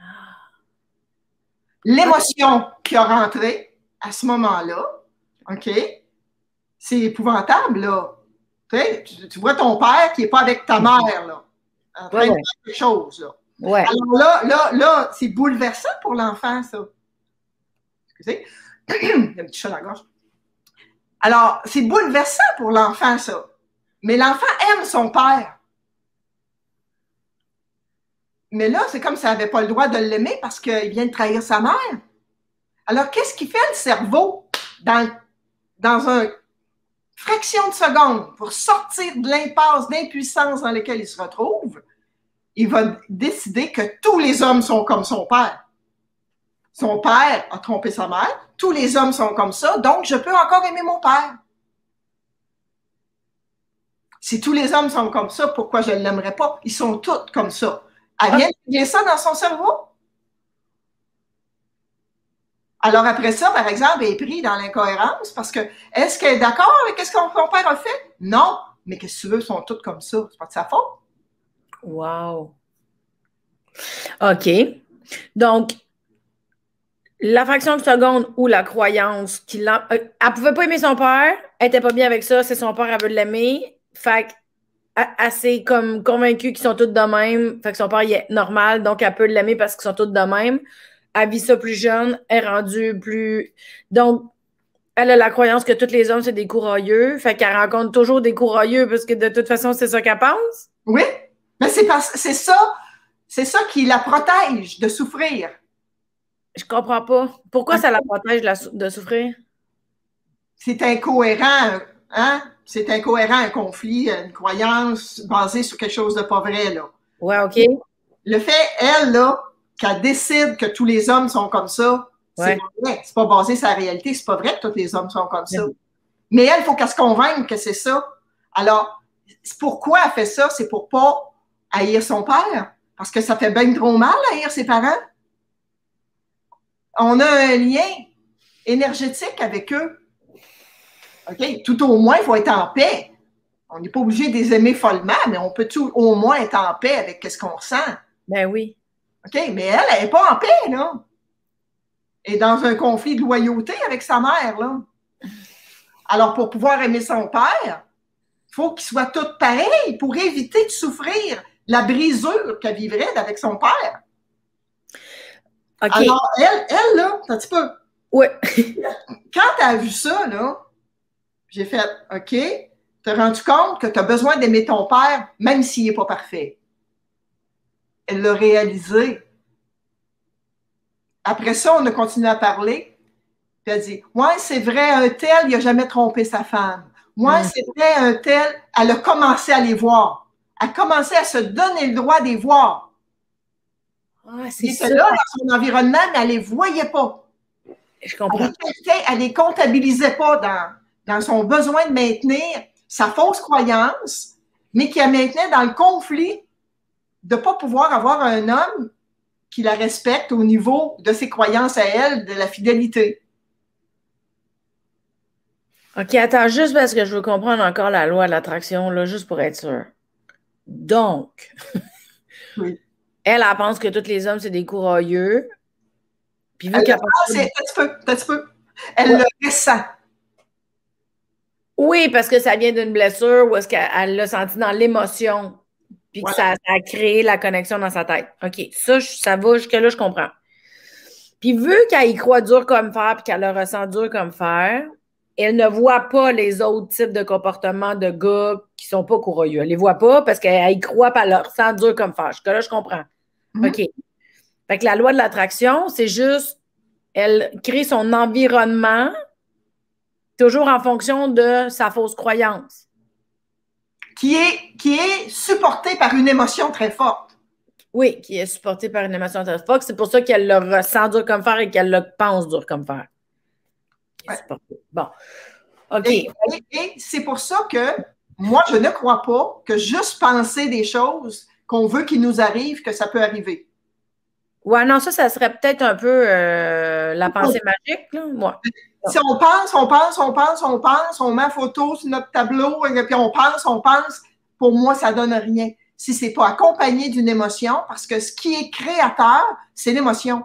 L'émotion qui a rentré à ce moment-là, OK, c'est épouvantable, là. Tu vois ton père qui n'est pas avec ta mère, là, en train de faire quelque chose, là. Ouais. Alors là, c'est bouleversant pour l'enfant, ça. Excusez, il y a un petit chat dans la gorge. Alors, c'est bouleversant pour l'enfant, ça. Mais l'enfant aime son père. Mais là, c'est comme si elle n'avait pas le droit de l'aimer parce qu'il vient de trahir sa mère. Alors, qu'est-ce qui fait le cerveau dans une fraction de seconde pour sortir de l'impasse d'impuissance dans laquelle il se retrouve? Il va décider que tous les hommes sont comme son père. Son père a trompé sa mère. Tous les hommes sont comme ça, donc je peux encore aimer mon père. Si tous les hommes sont comme ça, pourquoi je ne l'aimerais pas? Ils sont tous comme ça. Elle vient de régler ça dans son cerveau. Alors après ça, par exemple, elle est prise dans l'incohérence parce que est-ce qu'elle est d'accord avec ce que son père a fait? Non. Mais qu'est-ce que tu veux, ils sont tous comme ça. C'est pas de sa faute. Wow. OK. Donc, la fraction de seconde ou la croyance elle ne pouvait pas aimer son père, elle n'était pas bien avec ça, c'est son père, elle veut l'aimer. Fait qu'elle s'est comme convaincue qu'ils sont tous de même. Fait que son père, il est normal, donc elle peut l'aimer parce qu'ils sont tous de même. Elle vit ça plus jeune, elle est rendue plus. Donc, elle a la croyance que tous les hommes, c'est des courageux. Fait qu'elle rencontre toujours des courageux parce que de toute façon, c'est ça qu'elle pense. Oui, mais c'est ça qui la protège de souffrir. Je comprends pas. Pourquoi ça la protège de souffrir? C'est incohérent, hein? C'est incohérent, un conflit, une croyance basée sur quelque chose de pas vrai, là. Ouais, OK. Le fait, elle, là, qu'elle décide que tous les hommes sont comme ça, c'est pas vrai. C'est pas basé sur la réalité. C'est pas vrai que tous les hommes sont comme ça. Mais elle, il faut qu'elle se convainque que c'est ça. Alors, pourquoi elle fait ça? C'est pour pas haïr son père. Parce que ça fait bien trop mal haïr ses parents. On a un lien énergétique avec eux. OK? Tout au moins, il faut être en paix. On n'est pas obligé de les aimer follement, mais on peut tout au moins être en paix avec ce qu'on ressent. Ben oui. OK? Mais elle n'est pas en paix, là. Elle est dans un conflit de loyauté avec sa mère, là. Alors, pour pouvoir aimer son père, il faut qu'ils soient tous pareils pour éviter de souffrir la brisure qu'elle vivrait avec son père. Okay. Alors, elle, là, un petit peu. Oui. Quand tu as vu ça, là, j'ai fait, OK, t'as rendu compte que tu as besoin d'aimer ton père, même s'il n'est pas parfait. Elle l'a réalisé. Après ça, on a continué à parler. Puis elle dit, ouais, c'est vrai, un tel, il n'a jamais trompé sa femme. Moi, c'est vrai, un tel, elle a commencé à les voir. Elle a commencé à se donner le droit de les voir. Ah, elle était là dans son environnement, mais elle ne les voyait pas. Je comprends. Elle ne les comptabilisait pas dans son besoin de maintenir sa fausse croyance, mais qui la maintenait dans le conflit de ne pas pouvoir avoir un homme qui la respecte au niveau de ses croyances à elle, de la fidélité. OK, attends, juste parce que je veux comprendre encore la loi de l'attraction, là, juste pour être sûr. Donc, Oui. elle pense que tous les hommes, c'est des courageux. Puis vu Elle qu'elle un petit peu. Elle le ressent. Oui, parce que ça vient d'une blessure ou est-ce qu'elle l'a senti dans l'émotion, puis que Voilà. ça a créé la connexion dans sa tête. OK, ça va, jusque-là, je comprends. Puis vu qu'elle y croit dur comme fer, puis qu'elle le ressent dur comme fer, elle ne voit pas les autres types de comportements de gars qui sont pas courageux. Elle les voit pas parce qu'elle y croit, puis elle le ressent dur comme fer. Jusque-là, je comprends. OK. Fait que la loi de l'attraction, c'est juste, elle crée son environnement toujours en fonction de sa fausse croyance. Qui est supporté par une émotion très forte. Oui, qui est supporté par une émotion très forte. C'est pour ça qu'elle le ressent dur comme fer et qu'elle le pense dur comme fer. Ouais. Bon. OK. Et c'est pour ça que moi, je ne crois pas que juste penser des choses qu'on veut qu'il nous arrive, que ça peut arriver. Ouais, non, ça serait peut-être un peu la pensée magique, là, moi. Si on pense, on met photo sur notre tableau, et puis on pense, pour moi, ça donne rien. Si c'est pas accompagné d'une émotion, parce que ce qui est créateur, c'est l'émotion.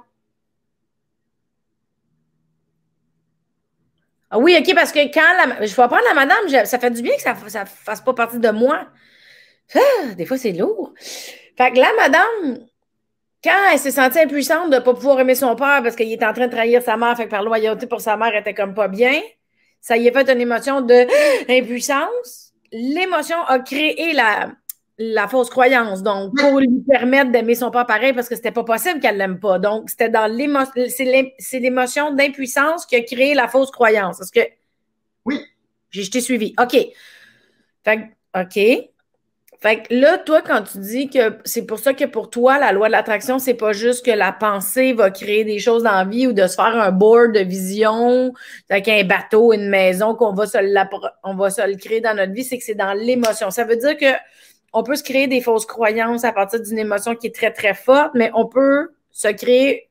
Ah oui, OK, parce que quand je vais prendre la madame, ça fait du bien que ça ne fasse pas partie de moi. Ah, des fois, c'est lourd. Fait que la madame, quand elle s'est sentie impuissante de ne pas pouvoir aimer son père parce qu'il était en train de trahir sa mère, fait que par loyauté pour sa mère, elle était comme pas bien, ça y a fait une émotion d'impuissance. L'émotion a créé la fausse croyance. Donc, pour lui permettre d'aimer son père pareil, parce que c'était pas possible qu'elle l'aime pas. Donc, c'était dans c'est l'émotion d'impuissance qui a créé la fausse croyance. Est-ce que. Oui. Je t'ai suivi. OK. Fait OK. Fait que là, toi, quand tu dis que c'est pour ça que pour toi, la loi de l'attraction, c'est pas juste que la pensée va créer des choses dans la vie ou de se faire un board de vision avec un bateau, une maison, on va se le créer dans notre vie, c'est que c'est dans l'émotion. Ça veut dire que on peut se créer des fausses croyances à partir d'une émotion qui est très, très forte, mais on peut se créer.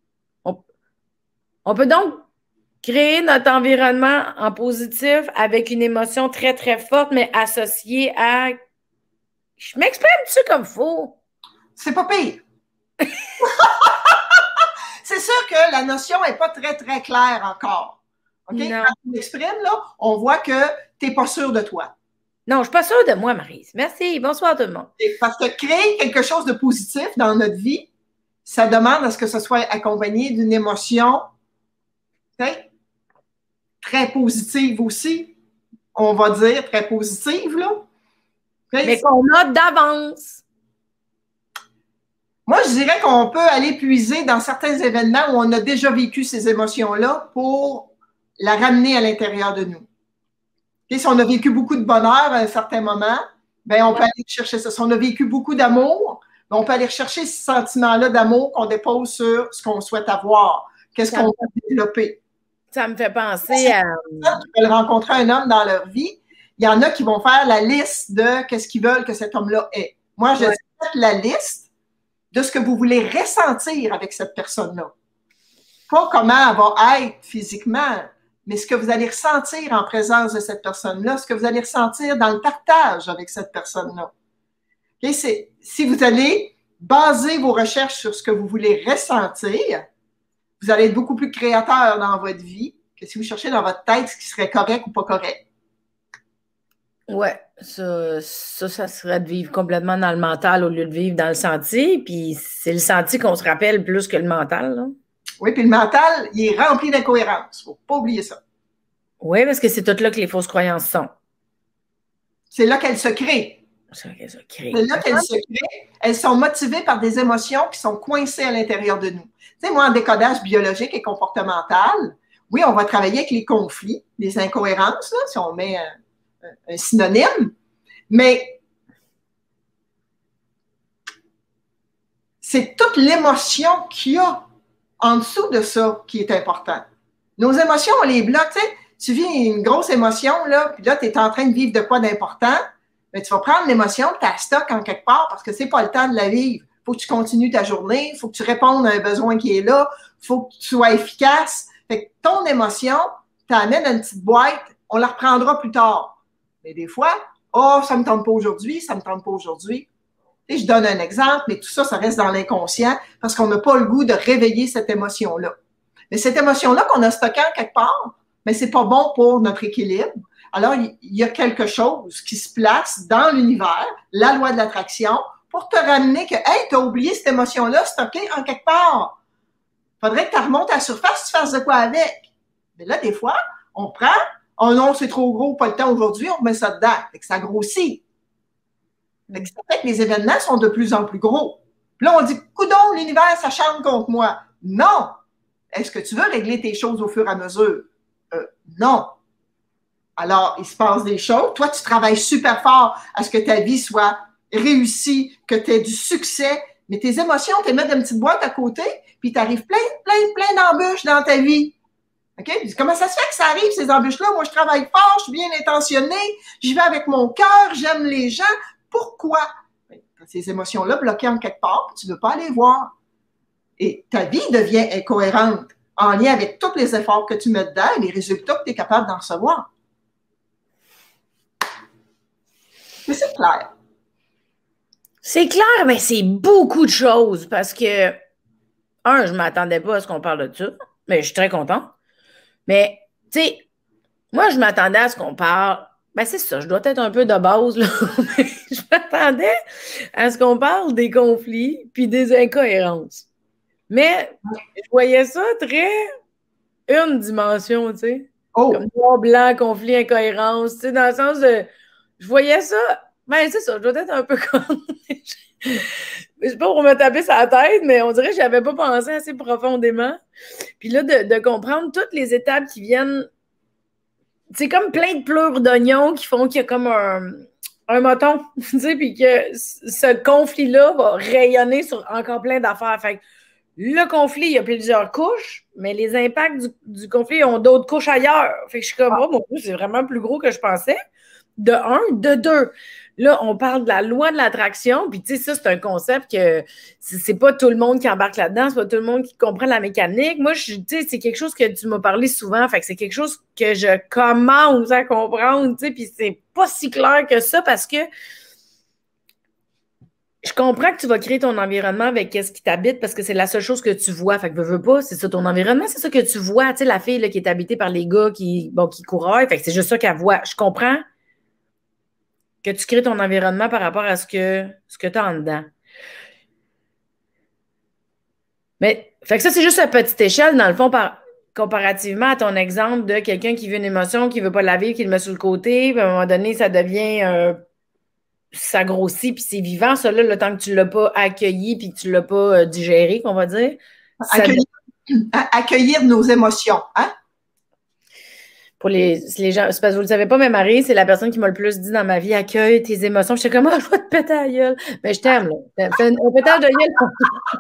On peut donc créer notre environnement en positif avec une émotion très, très forte, mais associée à. Je m'exprime-tu comme faux? C'est pas pire. C'est sûr que la notion n'est pas très, très claire encore. OK? Non. Quand tu l'exprimes, là, on voit que tu n'es pas sûr de toi. Non, je ne suis pas sûre de moi, Maryse. Merci. Bonsoir tout le monde. Parce que créer quelque chose de positif dans notre vie, ça demande à ce que ce soit accompagné d'une émotion très positive aussi. On va dire très positive, là. Mais qu'on a d'avance. Moi, je dirais qu'on peut aller puiser dans certains événements où on a déjà vécu ces émotions-là pour la ramener à l'intérieur de nous. Et si on a vécu beaucoup de bonheur à un certain moment, ben on peut aller chercher ça. Si on a vécu beaucoup d'amour, ben on peut aller rechercher ce sentiment-là d'amour qu'on dépose sur ce qu'on souhaite avoir. Qu'est-ce qu'on veut développer? Ça me fait penser à. Ils veulent rencontrer un homme dans leur vie. Il y en a qui vont faire la liste de qu'est-ce qu'ils veulent que cet homme-là ait. Moi, je fais la liste de ce que vous voulez ressentir avec cette personne-là. Pas comment elle va être physiquement, mais ce que vous allez ressentir en présence de cette personne-là, ce que vous allez ressentir dans le partage avec cette personne-là. Okay? Si vous allez baser vos recherches sur ce que vous voulez ressentir, vous allez être beaucoup plus créateur dans votre vie que si vous cherchez dans votre tête ce qui serait correct ou pas correct. Ouais, ça serait de vivre complètement dans le mental au lieu de vivre dans le senti. Puis c'est le senti qu'on se rappelle plus que le mental, là. Oui, puis le mental, il est rempli d'incohérences. Il ne faut pas oublier ça. Oui, parce que c'est tout là que les fausses croyances sont. C'est là qu'elles se créent. C'est là qu'elles se créent. Elles sont motivées par des émotions qui sont coincées à l'intérieur de nous. Tu sais, moi, en décodage biologique et comportemental, oui, on va travailler avec les conflits, les incohérences, là, si on met un synonyme, mais c'est toute l'émotion qu'il y a en dessous de ça qui est important. Nos émotions, on les bloque. Tu sais, tu vis une grosse émotion, là, puis là, tu es en train de vivre de quoi d'important, mais tu vas prendre l'émotion, tu la stockes en quelque part parce que c'est pas le temps de la vivre. Il faut que tu continues ta journée, il faut que tu répondes à un besoin qui est là, il faut que tu sois efficace. Fait que ton émotion, tu l'amènes dans une petite boîte, on la reprendra plus tard. Mais des fois, Oh, ça ne me tente pas aujourd'hui, ça ne me tente pas aujourd'hui. Et je donne un exemple, mais tout ça, ça reste dans l'inconscient parce qu'on n'a pas le goût de réveiller cette émotion-là. Mais cette émotion-là qu'on a stockée en quelque part, mais c'est pas bon pour notre équilibre. Alors, il y a quelque chose qui se place dans l'univers, la loi de l'attraction, pour te ramener que, hey, t'as oublié cette émotion-là stockée en quelque part. Faudrait que tu remontes à la surface, tu fasses de quoi avec. Mais là, des fois, on prend, oh non, c'est trop gros, pas le temps aujourd'hui, on remet ça dedans. Fait que ça grossit. Fait que ça fait que les événements sont de plus en plus gros. Puis là, on dit, coudonc, l'univers s'acharne contre moi. Non! Est-ce que tu veux régler tes choses au fur et à mesure? Non. Alors, il se passe des choses. Toi, tu travailles super fort à ce que ta vie soit réussie, que tu aies du succès, mais tes émotions, tu les mets dans une petite boîte à côté, puis tu arrives plein d'embûches dans ta vie. OK? Puis, comment ça se fait que ça arrive, ces embûches-là? Moi, je travaille fort, je suis bien intentionnée, j'y vais avec mon cœur, j'aime les gens. Pourquoi? Ces émotions-là bloquées en quelque part, tu ne veux pas aller voir. Et ta vie devient incohérente en lien avec tous les efforts que tu mets dedans et les résultats que tu es capable d'en recevoir. Mais c'est clair. C'est clair, mais c'est beaucoup de choses parce que, je ne m'attendais pas à ce qu'on parle de ça, mais je suis très contente. Mais, tu sais, moi, je m'attendais à ce qu'on parle. Ben, c'est ça, je dois être un peu de base, là. Mais je m'attendais à ce qu'on parle des conflits puis des incohérences. Mais je voyais ça très une dimension, tu sais. Oh. Comme noir, blanc, conflit, incohérence, tu sais, dans le sens de. Je voyais ça. Ben, c'est ça, je dois être un peu comme. Je sais pas pour me taper sur la tête, mais on dirait que je n'avais pas pensé assez profondément. Puis là, de comprendre toutes les étapes qui viennent. C'est comme plein de pleurs d'oignons qui font qu'il y a comme un moton, tu sais, puis que ce conflit-là va rayonner sur encore plein d'affaires. Fait que le conflit, il y a plusieurs couches, mais les impacts du conflit ont d'autres couches ailleurs. Fait que je suis comme, oh mon Dieu, c'est vraiment plus gros que je pensais. De un, de deux. Là, on parle de la loi de l'attraction, puis tu sais, ça, c'est un concept que c'est pas tout le monde qui embarque là-dedans, c'est pas tout le monde qui comprend la mécanique. Moi, tu sais, c'est quelque chose que tu m'as parlé souvent, fait que c'est quelque chose que je commence à comprendre, tu sais, puis c'est pas si clair que ça parce que je comprends que tu vas créer ton environnement avec ce qui t'habite parce que c'est la seule chose que tu vois. Fait que veux pas, c'est ça ton environnement, c'est ça que tu vois. Tu sais, la fille là, qui est habitée par les gars qui couraient, fait que c'est juste ça qu'elle voit. Je comprends que tu crées ton environnement par rapport à ce que tu as en dedans. Mais, fait que ça, c'est juste à petite échelle, dans le fond, comparativement à ton exemple de quelqu'un qui vit une émotion, qui ne veut pas la vivre, qui le met sur le côté, puis à un moment donné, ça devient, ça grossit, puis c'est vivant, ça, là, le temps que tu ne l'as pas accueilli, puis que tu ne l'as pas digéré, qu'on va dire. Accueillir nos émotions, hein? Pour les gens, c'est parce que vous ne le savez pas, mais Marie, c'est la personne qui m'a le plus dit dans ma vie, accueille tes émotions. J'étais comme, je vais te péter la gueule. Mais je t'aime, là. Fais un pétage de gueule.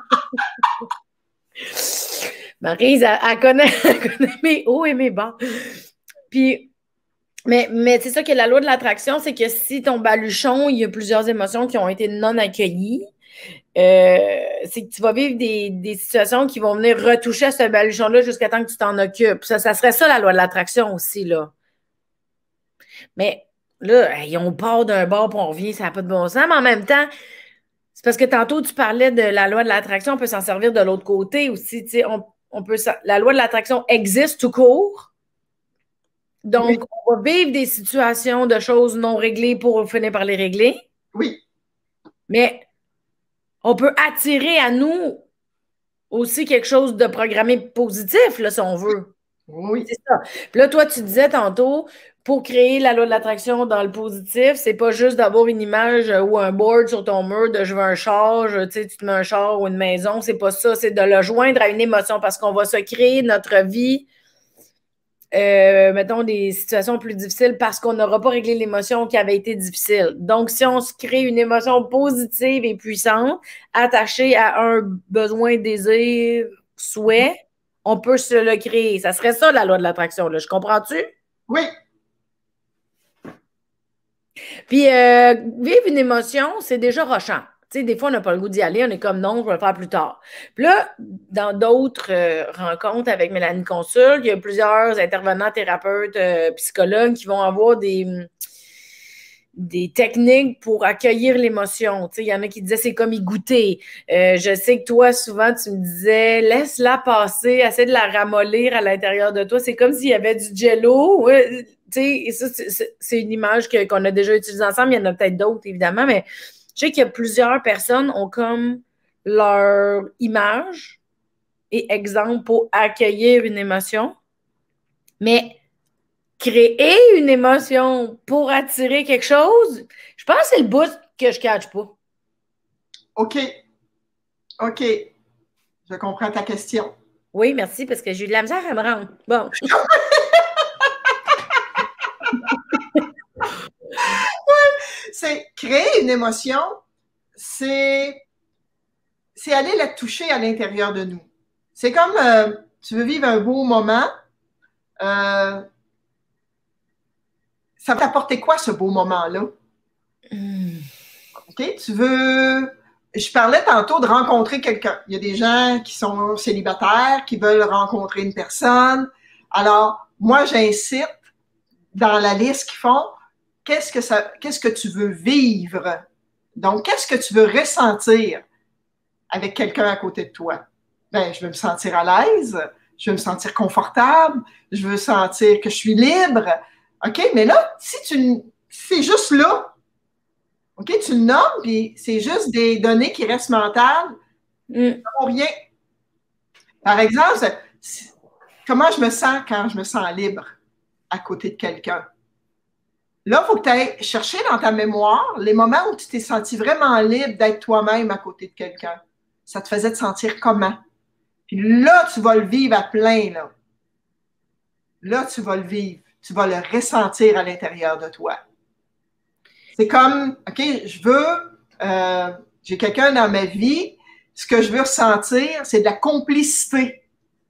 Marie, elle connaît mes hauts et mes bas. Puis, mais c'est ça que la loi de l'attraction, c'est que si ton baluchon, il y a plusieurs émotions qui ont été non accueillies, c'est que tu vas vivre des situations qui vont venir retoucher à ce baluchon-là jusqu'à temps que tu t'en occupes. Ça serait ça, la loi de l'attraction aussi, là. Mais là, on part d'un bord puis on revient, ça n'a pas de bon sens. Mais en même temps, c'est parce que tantôt, tu parlais de la loi de l'attraction, on peut s'en servir de l'autre côté aussi. Tu sais, la loi de l'attraction existe tout court. Donc, Oui. on va vivre des situations de choses non réglées pour finir par les régler. Oui. Mais on peut attirer à nous aussi quelque chose de programmé positif, là, si on veut. Oui. C'est ça. Puis là, toi, tu disais tantôt, pour créer la loi de l'attraction dans le positif, c'est pas juste d'avoir une image ou un board sur ton mur de je veux un char, tu sais, tu te mets un char ou une maison, c'est pas ça, c'est de le joindre à une émotion parce qu'on va se créer notre vie, mettons, des situations plus difficiles parce qu'on n'aura pas réglé l'émotion qui avait été difficile. Donc, si on se crée une émotion positive et puissante, attachée à un besoin, désir, souhait, on peut se le créer. Ça serait ça, la loi de l'attraction, là. Je comprends-tu? Oui. Puis, vivre une émotion, c'est déjà rochant. Tu sais, des fois, on n'a pas le goût d'y aller, on est comme non, je vais le faire plus tard. Puis là, dans d'autres rencontres avec Mélanie Consul, il y a plusieurs intervenants, thérapeutes, psychologues qui vont avoir des des techniques pour accueillir l'émotion. Tu sais, il y en a qui disaient c'est comme y goûter. Je sais que toi, souvent, tu me disais laisse-la passer, essaie de la ramollir à l'intérieur de toi. C'est comme s'il y avait du jello. Ouais, tu sais, et ça, c'est une image qu'on a déjà utilisée ensemble. Il y en a peut-être d'autres, évidemment, mais je sais qu'il y a plusieurs personnes ont comme leur image et exemple pour accueillir une émotion. Mais créer une émotion pour attirer quelque chose, je pense que c'est le bout que je catch pas. OK. OK. Je comprends ta question. Oui, merci, parce que j'ai eu de la misère à me rendre. Bon. C'est créer une émotion, c'est aller la toucher à l'intérieur de nous. C'est comme tu veux vivre un beau moment. Ça va t'apporter quoi, ce beau moment-là? OK? Tu veux. Je parlais tantôt de rencontrer quelqu'un. Il y a des gens qui sont célibataires, qui veulent rencontrer une personne. Alors, moi, j'incite dans la liste qu'ils font, qu'est-ce que tu veux vivre? Donc, qu'est-ce que tu veux ressentir avec quelqu'un à côté de toi? Ben, je veux me sentir à l'aise, je veux me sentir confortable, je veux sentir que je suis libre. OK? Mais là, si c'est juste là, OK, tu le nommes, puis c'est juste des données qui restent mentales, ça ne vaut rien. Par exemple, comment je me sens quand je me sens libre à côté de quelqu'un? Là, il faut que tu ailles chercher dans ta mémoire les moments où tu t'es senti vraiment libre d'être toi-même à côté de quelqu'un. Ça te faisait te sentir comment? Puis là, tu vas le vivre à plein, là. Là, tu vas le vivre. Tu vas le ressentir à l'intérieur de toi. C'est comme, OK, j'ai quelqu'un dans ma vie, ce que je veux ressentir, c'est de la complicité.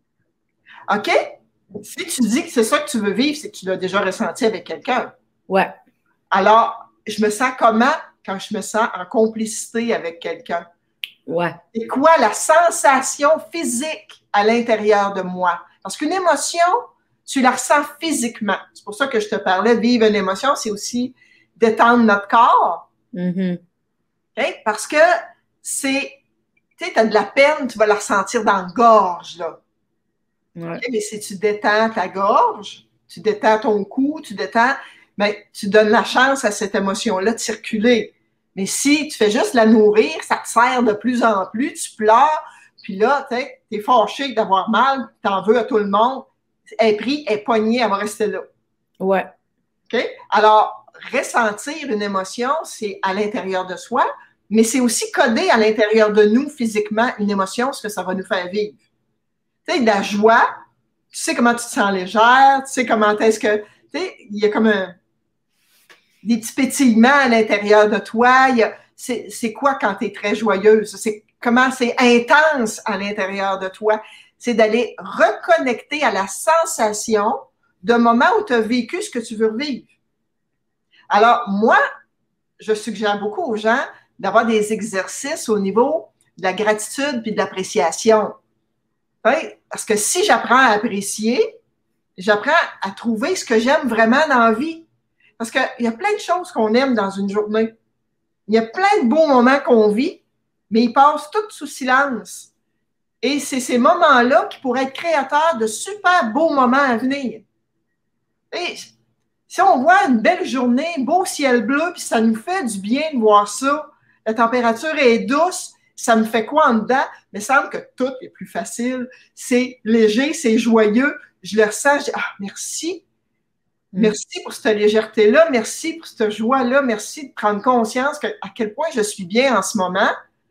OK? Si tu dis que c'est ça que tu veux vivre, c'est que tu l'as déjà ressenti avec quelqu'un. Ouais. Alors, je me sens comment quand je me sens en complicité avec quelqu'un? Ouais. C'est quoi la sensation physique à l'intérieur de moi? Parce qu'une émotion, tu la ressens physiquement. C'est pour ça que je te parlais, vivre une émotion, c'est aussi détendre notre corps. Mm-hmm. Okay? Parce que tu as de la peine, tu vas la ressentir dans la gorge, là. Ouais. Okay? Mais si tu détends ta gorge, tu détends ton cou, mais tu donnes la chance à cette émotion-là de circuler. Mais si tu fais juste la nourrir, ça te sert de plus en plus, tu pleures, puis là, tu es fâché d'avoir mal, tu en veux à tout le monde, elle est prise, elle est poignée, elle va rester là. Ouais. OK? Alors, ressentir une émotion, c'est à l'intérieur de soi, mais c'est aussi coder à l'intérieur de nous physiquement une émotion, ce que ça va nous faire vivre. Tu sais, de la joie, tu sais comment tu te sens légère, tu sais comment est-ce que, tu sais, il y a comme des petits pétillements à l'intérieur de toi. C'est quoi quand tu es très joyeuse? Comment c'est intense à l'intérieur de toi? C'est d'aller reconnecter à la sensation d'un moment où tu as vécu ce que tu veux revivre. Alors, moi, je suggère beaucoup aux gens d'avoir des exercices au niveau de la gratitude puis de l'appréciation. Parce que si j'apprends à apprécier, j'apprends à trouver ce que j'aime vraiment dans la vie. Parce qu'il y a plein de choses qu'on aime dans une journée. Il y a plein de beaux moments qu'on vit, mais ils passent tous sous silence. Et c'est ces moments-là qui pourraient être créateurs de super beaux moments à venir. Et si on voit une belle journée, beau ciel bleu, puis ça nous fait du bien de voir ça, la température est douce, ça me fait quoi en dedans? Mais il semble que tout est plus facile. C'est léger, c'est joyeux. Je le ressens, je dis, merci. Merci pour cette légèreté-là, merci pour cette joie-là, merci de prendre conscience à quel point je suis bien en ce moment.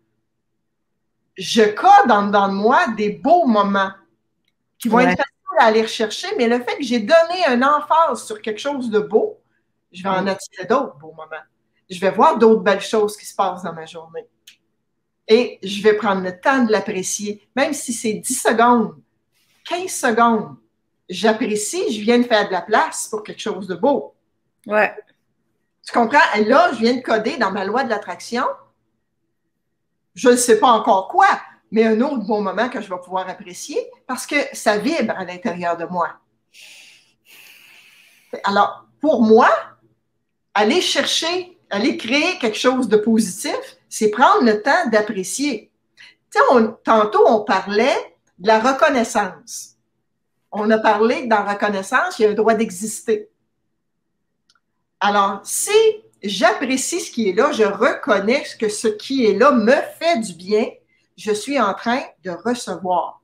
Je code en dedans de moi des beaux moments qui vont être faciles à aller rechercher, mais le fait que j'ai donné un emphase sur quelque chose de beau, je vais en attirer d'autres beaux moments. Je vais voir d'autres belles choses qui se passent dans ma journée. Et je vais prendre le temps de l'apprécier, même si c'est 10 secondes, 15 secondes. J'apprécie, je viens de faire de la place pour quelque chose de beau. Ouais. Tu comprends? Là, je viens de coder dans ma loi de l'attraction. Je ne sais pas encore quoi, mais un autre bon moment que je vais pouvoir apprécier parce que ça vibre à l'intérieur de moi. Alors, pour moi, aller chercher, aller créer quelque chose de positif, c'est prendre le temps d'apprécier. Tu sais, tantôt, on parlait de la reconnaissance. On a parlé que dans la reconnaissance, il y a un droit d'exister. Alors, si j'apprécie ce qui est là, je reconnais que ce qui est là me fait du bien, je suis en train de recevoir.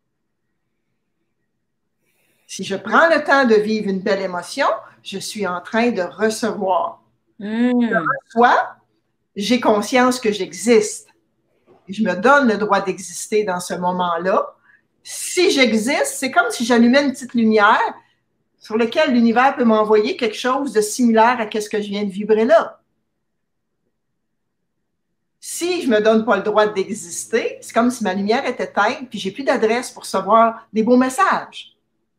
Si je prends le temps de vivre une belle émotion, je suis en train de recevoir. Soit j'ai conscience que j'existe. Je me donne le droit d'exister dans ce moment-là. Si j'existe, c'est comme si j'allumais une petite lumière sur laquelle l'univers peut m'envoyer quelque chose de similaire à ce que je viens de vibrer là. Si je ne me donne pas le droit d'exister, c'est comme si ma lumière était éteinte puis j'ai plus d'adresse pour recevoir des beaux messages.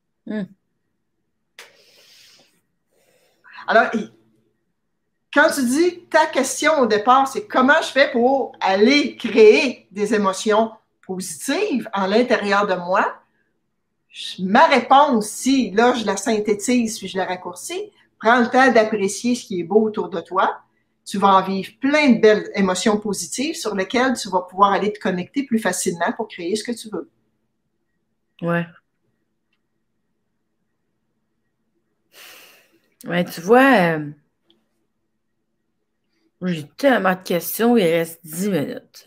Alors, quand tu dis ta question au départ, c'est comment je fais pour aller créer des émotions positives en l'intérieur de moi, ma réponse, si là je la synthétise puis je la raccourcis, prends le temps d'apprécier ce qui est beau autour de toi. Tu vas en vivre plein de belles émotions positives sur lesquelles tu vas pouvoir aller te connecter plus facilement pour créer ce que tu veux. Ouais. Ouais, tu vois, j'ai tellement de questions, il reste 10 minutes.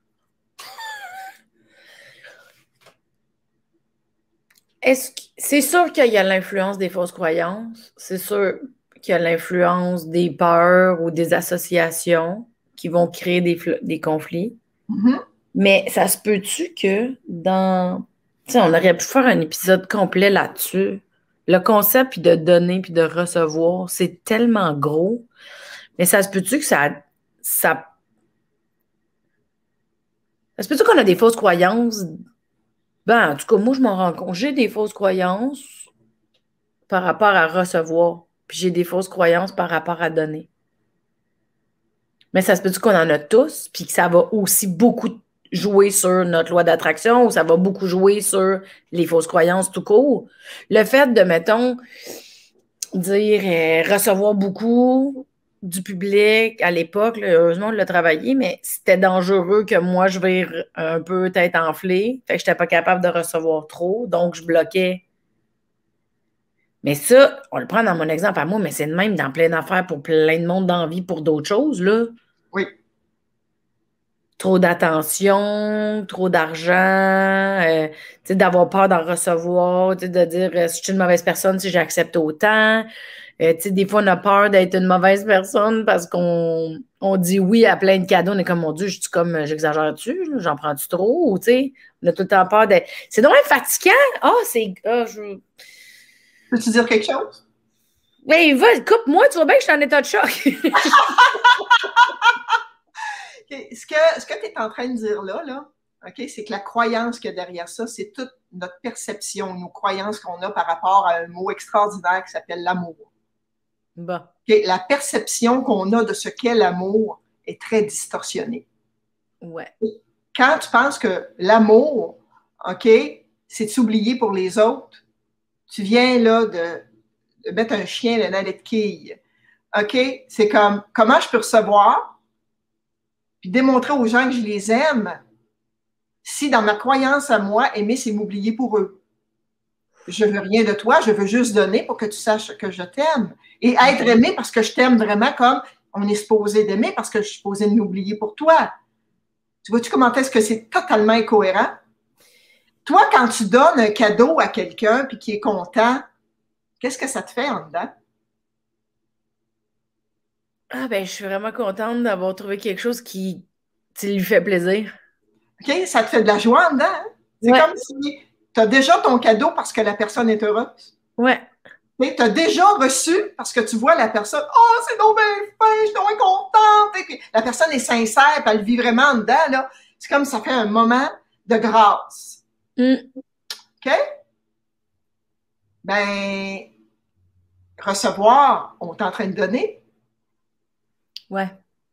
C'est sûr qu'il y a l'influence des fausses croyances, c'est sûr qu'il y a l'influence des peurs ou des associations qui vont créer des conflits. Mais ça se peut-tu que dans... Tu sais, on aurait pu faire un épisode complet là-dessus. Le concept puis de donner puis de recevoir, c'est tellement gros. Mais ça se peut-tu que ça se peut-tu qu'on a des fausses croyances? Ben, en tout cas, moi, je m'en rends compte. J'ai des fausses croyances par rapport à recevoir. Puis j'ai des fausses croyances par rapport à donner. Mais ça se peut-tu qu'on en a tous, puis que ça va aussi beaucoup jouer sur notre loi d'attraction ou ça va beaucoup jouer sur les fausses croyances tout court. Le fait de, mettons, dire recevoir beaucoup du public à l'époque, là, heureusement, on l'a travaillé, mais c'était dangereux que moi, je vire un peu tête enflée. Fait que je n'étais pas capable de recevoir trop, donc je bloquais. Mais ça, on le prend dans mon exemple à moi, mais c'est le même dans plein d'affaires pour plein de monde d'envie pour d'autres choses, là. Oui. Trop d'attention, trop d'argent, d'avoir peur d'en recevoir, de dire si je suis une mauvaise personne, si j'accepte autant. Des fois, on a peur d'être une mauvaise personne parce qu'on dit oui à plein de cadeaux. On est comme, mon Dieu, j'exagère-tu? J'en prends-tu trop? Ou, on a tout le temps peur d'être... C'est donc fatigant. Peux-tu dire quelque chose? Oui, va, coupe-moi, tu vois bien que je suis en état de choc. Ce que tu es en train de dire là, okay, c'est que la croyance qu'il y a derrière ça, c'est toute notre perception, nos croyances qu'on a par rapport à un mot extraordinaire qui s'appelle l'amour. Bon. Okay, la perception qu'on a de ce qu'est l'amour est très distorsionnée. Ouais. Quand tu penses que l'amour, OK, c'est de s'oublier pour les autres, tu viens là de mettre un chien le nez de quille. OK, c'est comme comment je peux recevoir puis démontrer aux gens que je les aime, si dans ma croyance à moi, aimer, c'est m'oublier pour eux. Je veux rien de toi, je veux juste donner pour que tu saches que je t'aime. Et être aimé parce que je t'aime vraiment comme on est supposé d'aimer parce que je suis supposé de m'oublier pour toi. Tu vois-tu comment est-ce que c'est totalement incohérent? Toi, quand tu donnes un cadeau à quelqu'un puis qui est content, qu'est-ce que ça te fait en dedans? Ah ben, je suis vraiment contente d'avoir trouvé quelque chose qui lui fait plaisir. OK? Ça te fait de la joie en dedans. Hein? C'est comme si tu as déjà ton cadeau parce que la personne est heureuse. Ouais. Tu as déjà reçu parce que tu vois la personne, oh, c'est donc bien fin, je suis donc contente. Et puis, la personne est sincère, puis elle vit vraiment en dedans. Là. C'est comme ça fait un moment de grâce. OK? Ben, recevoir, on est en train de donner. Ouais.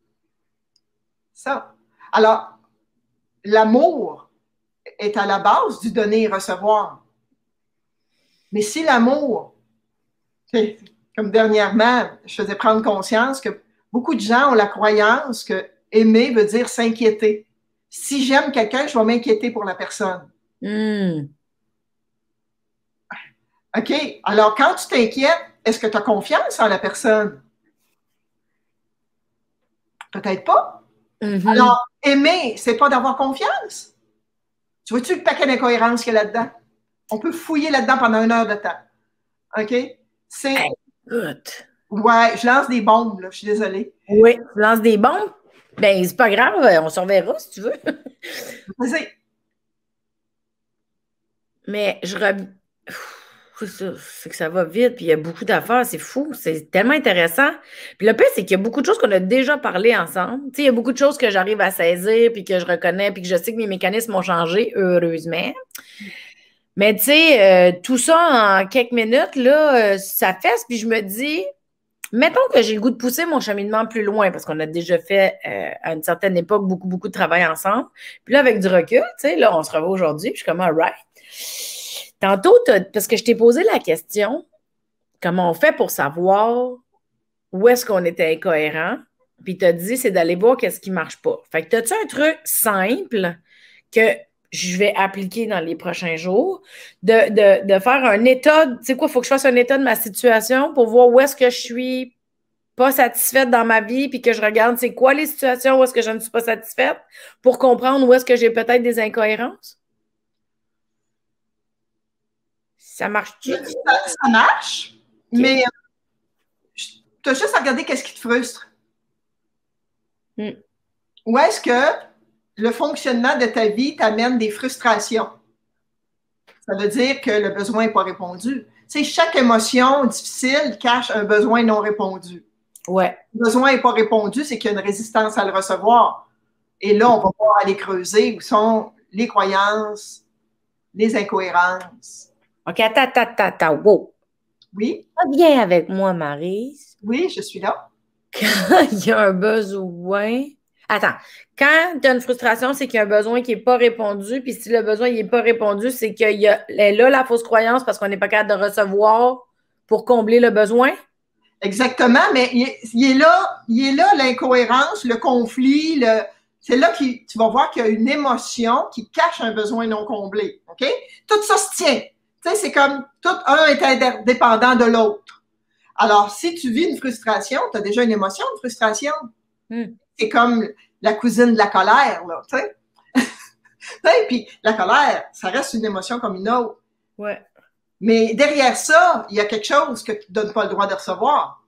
Ça. Alors, l'amour est à la base du donner et recevoir. Mais si l'amour, comme dernièrement, je faisais prendre conscience que beaucoup de gens ont la croyance que aimer veut dire s'inquiéter. Si j'aime quelqu'un, je vais m'inquiéter pour la personne. OK? Alors, quand tu t'inquiètes, est-ce que tu as confiance en la personne? Peut-être pas. Alors, aimer, c'est pas d'avoir confiance. Tu vois-tu le paquet d'incohérences qu'il y a là-dedans? On peut fouiller là-dedans pendant 1 heure de temps. OK? C'est. Écoute. Ouais, je lance des bombes, là. Je suis désolée. Oui, tu lances des bombes. Ben, c'est pas grave, on se reverra si tu veux. Vas-y. Mais c'est que ça va vite, puis il y a beaucoup d'affaires, c'est fou, c'est tellement intéressant. Puis le pire, c'est qu'il y a beaucoup de choses qu'on a déjà parlé ensemble. Tu sais, il y a beaucoup de choses que j'arrive à saisir, puis que je reconnais, puis que je sais que mes mécanismes ont changé, heureusement. Mais tu sais, tout ça en quelques minutes, là, ça fesse, puis je me dis, mettons que j'ai le goût de pousser mon cheminement plus loin, parce qu'on a déjà fait à une certaine époque beaucoup, beaucoup de travail ensemble. Puis là, avec du recul, tu sais, là, on se revoit aujourd'hui, puis je suis comme, all right. Tantôt, parce que je t'ai posé la question, comment on fait pour savoir où est-ce qu'on était incohérent, puis tu as dit, c'est d'aller voir qu'est-ce qui ne marche pas. Fait que as-tu un truc simple que je vais appliquer dans les prochains jours, de faire un état, tu sais quoi, il faut que je fasse un état de ma situation pour voir où est-ce que je suis pas satisfaite dans ma vie, puis que je regarde c'est quoi les situations où est-ce que je ne suis pas satisfaite pour comprendre où est-ce que j'ai peut-être des incohérences? Ça marche-tu? Ça marche, okay. Mais tu as juste à regarder qu'est-ce qui te frustre. Où est-ce que le fonctionnement de ta vie t'amène des frustrations? Ça veut dire que le besoin n'est pas répondu. Tu sais, chaque émotion difficile cache un besoin non répondu. Ouais. Le besoin n'est pas répondu, c'est qu'il y a une résistance à le recevoir. Et là, on va pouvoir aller creuser où sont les croyances, les incohérences. OK, attends, wow. Oui? Viens avec moi, Maryse. Oui, je suis là. Quand il y a un besoin... Attends, quand tu as une frustration, c'est qu'il y a un besoin qui n'est pas répondu, puis si le besoin n'est pas répondu, c'est qu'il y a là la fausse croyance parce qu'on n'est pas capable de recevoir pour combler le besoin? Exactement, mais il est là l'incohérence, le conflit, c'est là que tu vas voir qu'il y a une émotion qui cache un besoin non comblé. OK? Tout ça se tient. Tu sais, c'est comme tout un est indépendant de l'autre. Alors, si tu vis une frustration, tu as déjà une émotion de frustration. C'est comme la cousine de la colère, là, tu sais. Puis la colère, ça reste une émotion comme une autre. Ouais. Mais derrière ça, il y a quelque chose que tu ne donnes pas le droit de recevoir.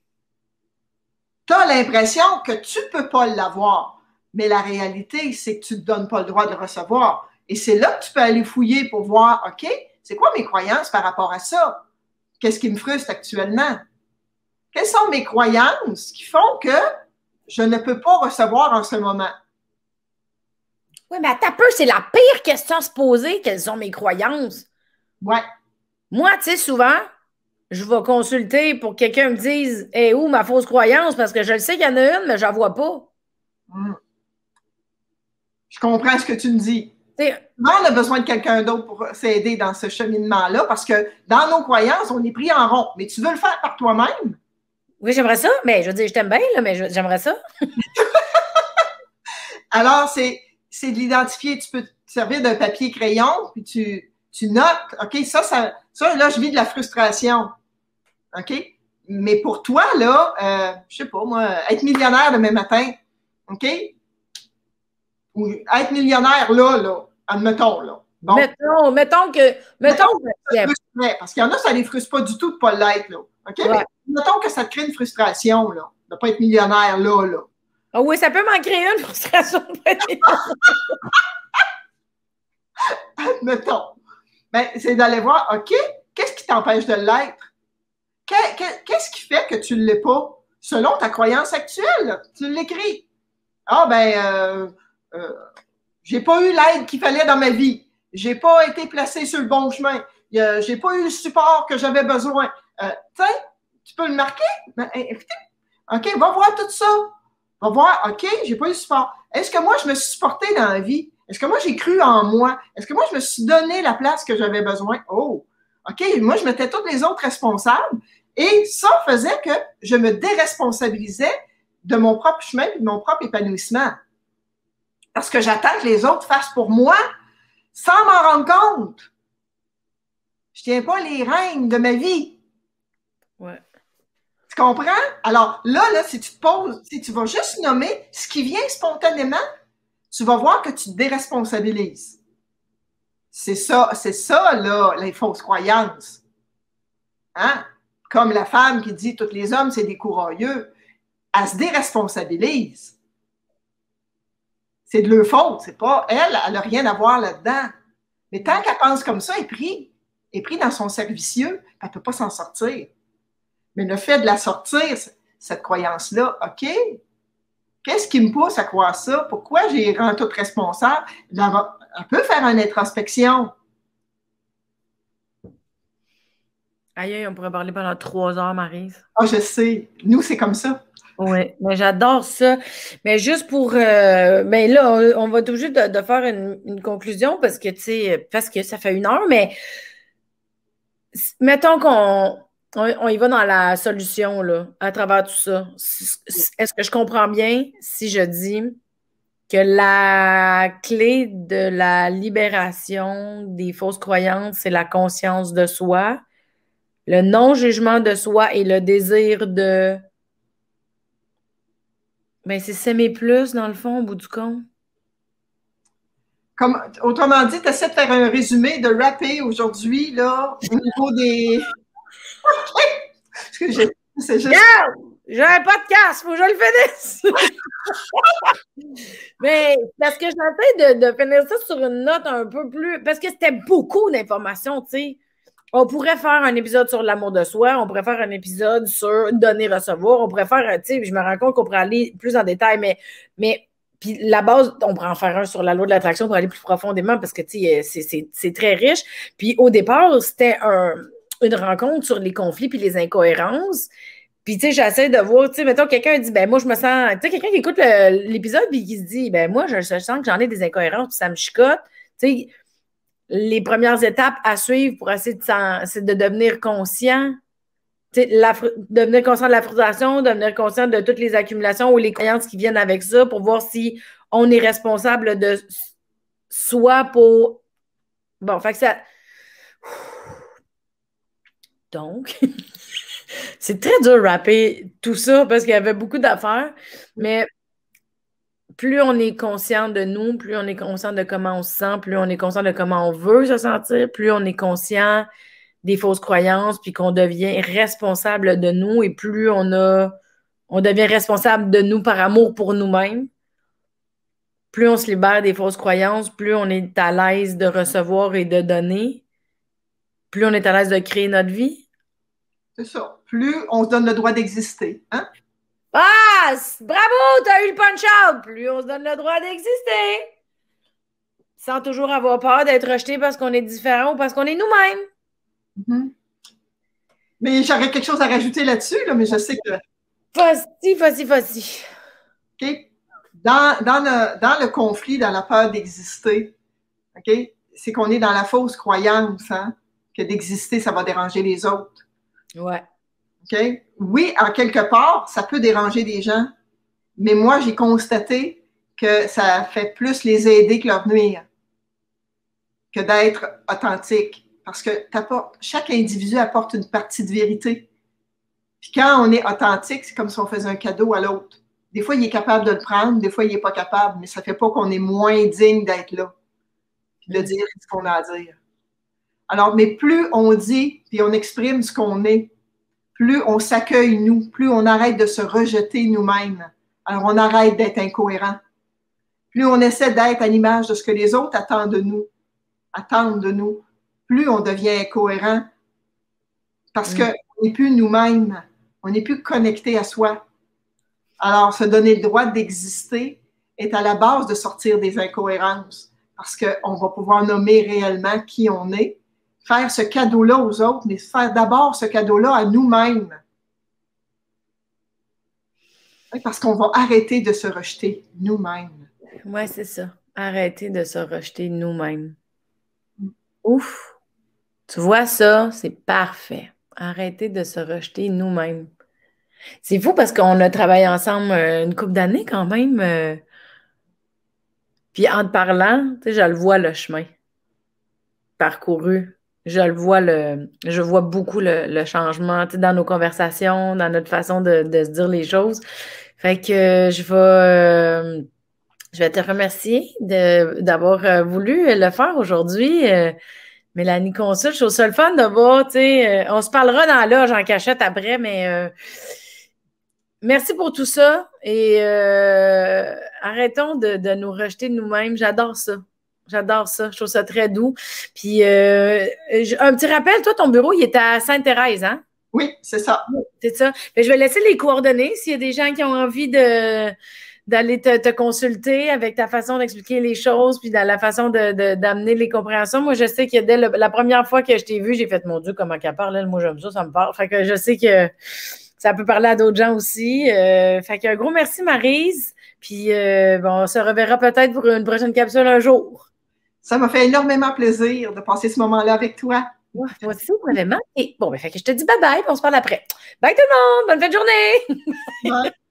Tu as l'impression que tu ne peux pas l'avoir, mais la réalité, c'est que tu ne te donnes pas le droit de le recevoir. Et c'est là que tu peux aller fouiller pour voir, OK, c'est quoi mes croyances par rapport à ça? Qu'est-ce qui me frustre actuellement? Quelles sont mes croyances qui font que je ne peux pas recevoir en ce moment? Oui, mais attends un peu, c'est la pire question à se poser, quelles sont mes croyances? Ouais. Moi, tu sais, souvent, je vais consulter pour que quelqu'un me dise « Hey, où ma fausse croyance? » parce que je le sais qu'il y en a une, mais je ne la vois pas. Je comprends ce que tu me dis. On a besoin de quelqu'un d'autre pour s'aider dans ce cheminement-là parce que dans nos croyances, on est pris en rond. Mais tu veux le faire par toi-même? Oui, j'aimerais ça. Mais je veux dire, je t'aime bien, là, mais j'aimerais ça. Alors, c'est de l'identifier. Tu peux te servir d'un papier crayon, puis tu notes. OK, ça, là, je vis de la frustration. OK? Mais pour toi, là, je sais pas, moi, être millionnaire demain matin, OK? Ou être millionnaire là, admettons, là. Bon. Mettons que parce qu'il y en a, ça ne les frustre pas du tout de ne pas l'être, là. OK? Ouais. Mais mettons que ça te crée une frustration, là, de ne pas être millionnaire là. Oh oui, ça peut m'en créer une frustration. Admettons. Ben, c'est d'aller voir, OK, qu'est-ce qui t'empêche de l'être? Qu'est-ce qui fait que tu ne l'es pas? Selon ta croyance actuelle, là, tu l'écris. Ah, ben, j'ai pas eu l'aide qu'il fallait dans ma vie. J'ai pas été placé sur le bon chemin. J'ai pas eu le support que j'avais besoin. Tu peux le marquer? OK, va voir tout ça. Va voir, OK, j'ai pas eu le support. Est-ce que moi, je me suis supporté dans la vie? Est-ce que moi, j'ai cru en moi? Est-ce que moi, je me suis donné la place que j'avais besoin? Oh, OK, moi, je mettais tous les autres responsables. Et ça faisait que je me déresponsabilisais de mon propre chemin et de mon propre épanouissement. Parce que j'attends que les autres fassent pour moi sans m'en rendre compte. Je ne tiens pas les rênes de ma vie. Ouais. Tu comprends? Alors là, si tu te poses, si tu vas juste nommer ce qui vient spontanément, tu vas voir que tu te déresponsabilises. C'est ça, là, les fausses croyances. Hein? Comme la femme qui dit « tous les hommes, c'est des courageux », elle se déresponsabilise. C'est de leur faute, c'est pas elle n'a rien à voir là-dedans. Mais tant qu'elle pense comme ça, elle est prise dans son cercle vicieux, elle ne peut pas s'en sortir. Mais le fait de la sortir, cette croyance-là, OK, qu'est-ce qui me pousse à croire ça? Pourquoi j'ai rendu toute responsable? Elle peut faire une introspection. Aïe, on pourrait parler pendant 3 heures, Maryse. Ah, je sais. Nous, c'est comme ça. Oui, mais j'adore ça. Mais juste pour... ben là, on va être obligé de faire une conclusion parce que, tu sais, parce que ça fait 1 heure, mais mettons qu'on y va dans la solution, là, à travers tout ça. Est-ce que je comprends bien si je dis que la clé de la libération des fausses croyances, c'est la conscience de soi, le non-jugement de soi et le désir de... Ben, c'est s'aimer plus, dans le fond, au bout du compte. Autrement dit, tu essaies de faire un résumé, de rapper aujourd'hui, là, au niveau des... C'est juste... Regarde! J'ai un podcast, faut que je le finisse! Mais parce que j'essaie de finir ça sur une note un peu plus... Parce que c'était beaucoup d'informations, tu sais. On pourrait faire un épisode sur l'amour de soi, on pourrait faire un épisode sur donner-recevoir, on pourrait faire, tu sais, je me rends compte qu'on pourrait aller plus en détail, mais puis la base, on pourrait en faire un sur la loi de l'attraction pour aller plus profondément parce que, tu sais, c'est très riche. Puis au départ, c'était une rencontre sur les conflits puis les incohérences. Puis, tu sais, j'essaie de voir, tu sais, mettons, quelqu'un dit, ben moi, je me sens, tu sais, quelqu'un qui écoute l'épisode puis qui se dit, ben moi, je sens que j'en ai des incohérences puis ça me chicote. Tu sais, les premières étapes à suivre pour essayer c'est de devenir conscient. Devenir conscient de la frustration, devenir conscient de toutes les accumulations ou les croyances qui viennent avec ça pour voir si on est responsable de soi pour... Bon, fait que ça... Donc, c'est très dur de rapper tout ça parce qu'il y avait beaucoup d'affaires, mais plus on est conscient de nous, plus on est conscient de comment on se sent, plus on est conscient de comment on veut se sentir, plus on est conscient des fausses croyances, puis qu'on devient responsable de nous, et plus on devient responsable de nous par amour pour nous-mêmes, plus on se libère des fausses croyances, plus on est à l'aise de recevoir et de donner, plus on est à l'aise de créer notre vie. C'est ça. Plus on se donne le droit d'exister. Hein? Ah! Bravo! T'as eu le punch-out! Plus on se donne le droit d'exister. Sans toujours avoir peur d'être rejeté parce qu'on est différent ou parce qu'on est nous-mêmes. Mm-hmm. Mais j'aurais quelque chose à rajouter là-dessus, là, mais je sais que... Vas-y. OK? Dans le conflit, dans la peur d'exister, OK? C'est qu'on est dans la fausse croyance, hein, que d'exister, ça va déranger les autres. Ouais. OK? Oui, en quelque part, ça peut déranger des gens, mais moi, j'ai constaté que ça fait plus les aider que leur nuire, que d'être authentique. Parce que chaque individu apporte une partie de vérité. Puis quand on est authentique, c'est comme si on faisait un cadeau à l'autre. Des fois, il est capable de le prendre, des fois, il n'est pas capable, mais ça ne fait pas qu'on est moins digne d'être là, puis de dire ce qu'on a à dire. Alors, mais plus on dit, puis on exprime ce qu'on est, plus on s'accueille nous, plus on arrête de se rejeter nous-mêmes. Alors, on arrête d'être incohérent. Plus on essaie d'être à l'image de ce que les autres attendent de nous, plus on devient incohérent parce qu'on n'est plus nous-mêmes, on n'est plus connecté à soi. Alors, se donner le droit d'exister est à la base de sortir des incohérences parce qu'on va pouvoir nommer réellement qui on est, faire ce cadeau-là aux autres, mais faire d'abord ce cadeau-là à nous-mêmes. Parce qu'on va arrêter de se rejeter nous-mêmes. Oui, c'est ça. Arrêter de se rejeter nous-mêmes. Ouf! Tu vois ça, c'est parfait. Arrêter de se rejeter nous-mêmes. C'est fou parce qu'on a travaillé ensemble une couple d'années quand même. Puis en te parlant, tu sais, je le vois le chemin parcouru. Je vois beaucoup le changement, tu sais, dans nos conversations, dans notre façon de se dire les choses. Fait que je vais te remercier d'avoir voulu le faire aujourd'hui. Mélanie Consul, je trouve ça le fun de voir, tu sais, on se parlera dans la loge en cachette après, mais merci pour tout ça et arrêtons de nous rejeter de nous-mêmes. J'adore ça. J'adore ça. Je trouve ça très doux. Puis, un petit rappel, toi, ton bureau, il est à Sainte-Thérèse, hein? Oui, c'est ça. C'est ça. Mais je vais laisser les coordonnées s'il y a des gens qui ont envie d'aller te consulter avec ta façon d'expliquer les choses puis dans la façon d'amener les compréhensions. Moi, je sais que dès la première fois que je t'ai vu, j'ai fait, mon Dieu, comment qu'elle parle, elle, moi, j'aime ça, ça me parle. Fait que je sais que ça peut parler à d'autres gens aussi. Fait qu'un gros merci, Maryse. Puis, bon, on se reverra peut-être pour une prochaine capsule un jour. Ça m'a fait énormément plaisir de passer ce moment-là avec toi. Ouais, moi aussi, vraiment. Et bon, ben, fait que je te dis bye-bye, puis on se parle après. Bye tout le monde! Bonne fin de journée! Ouais.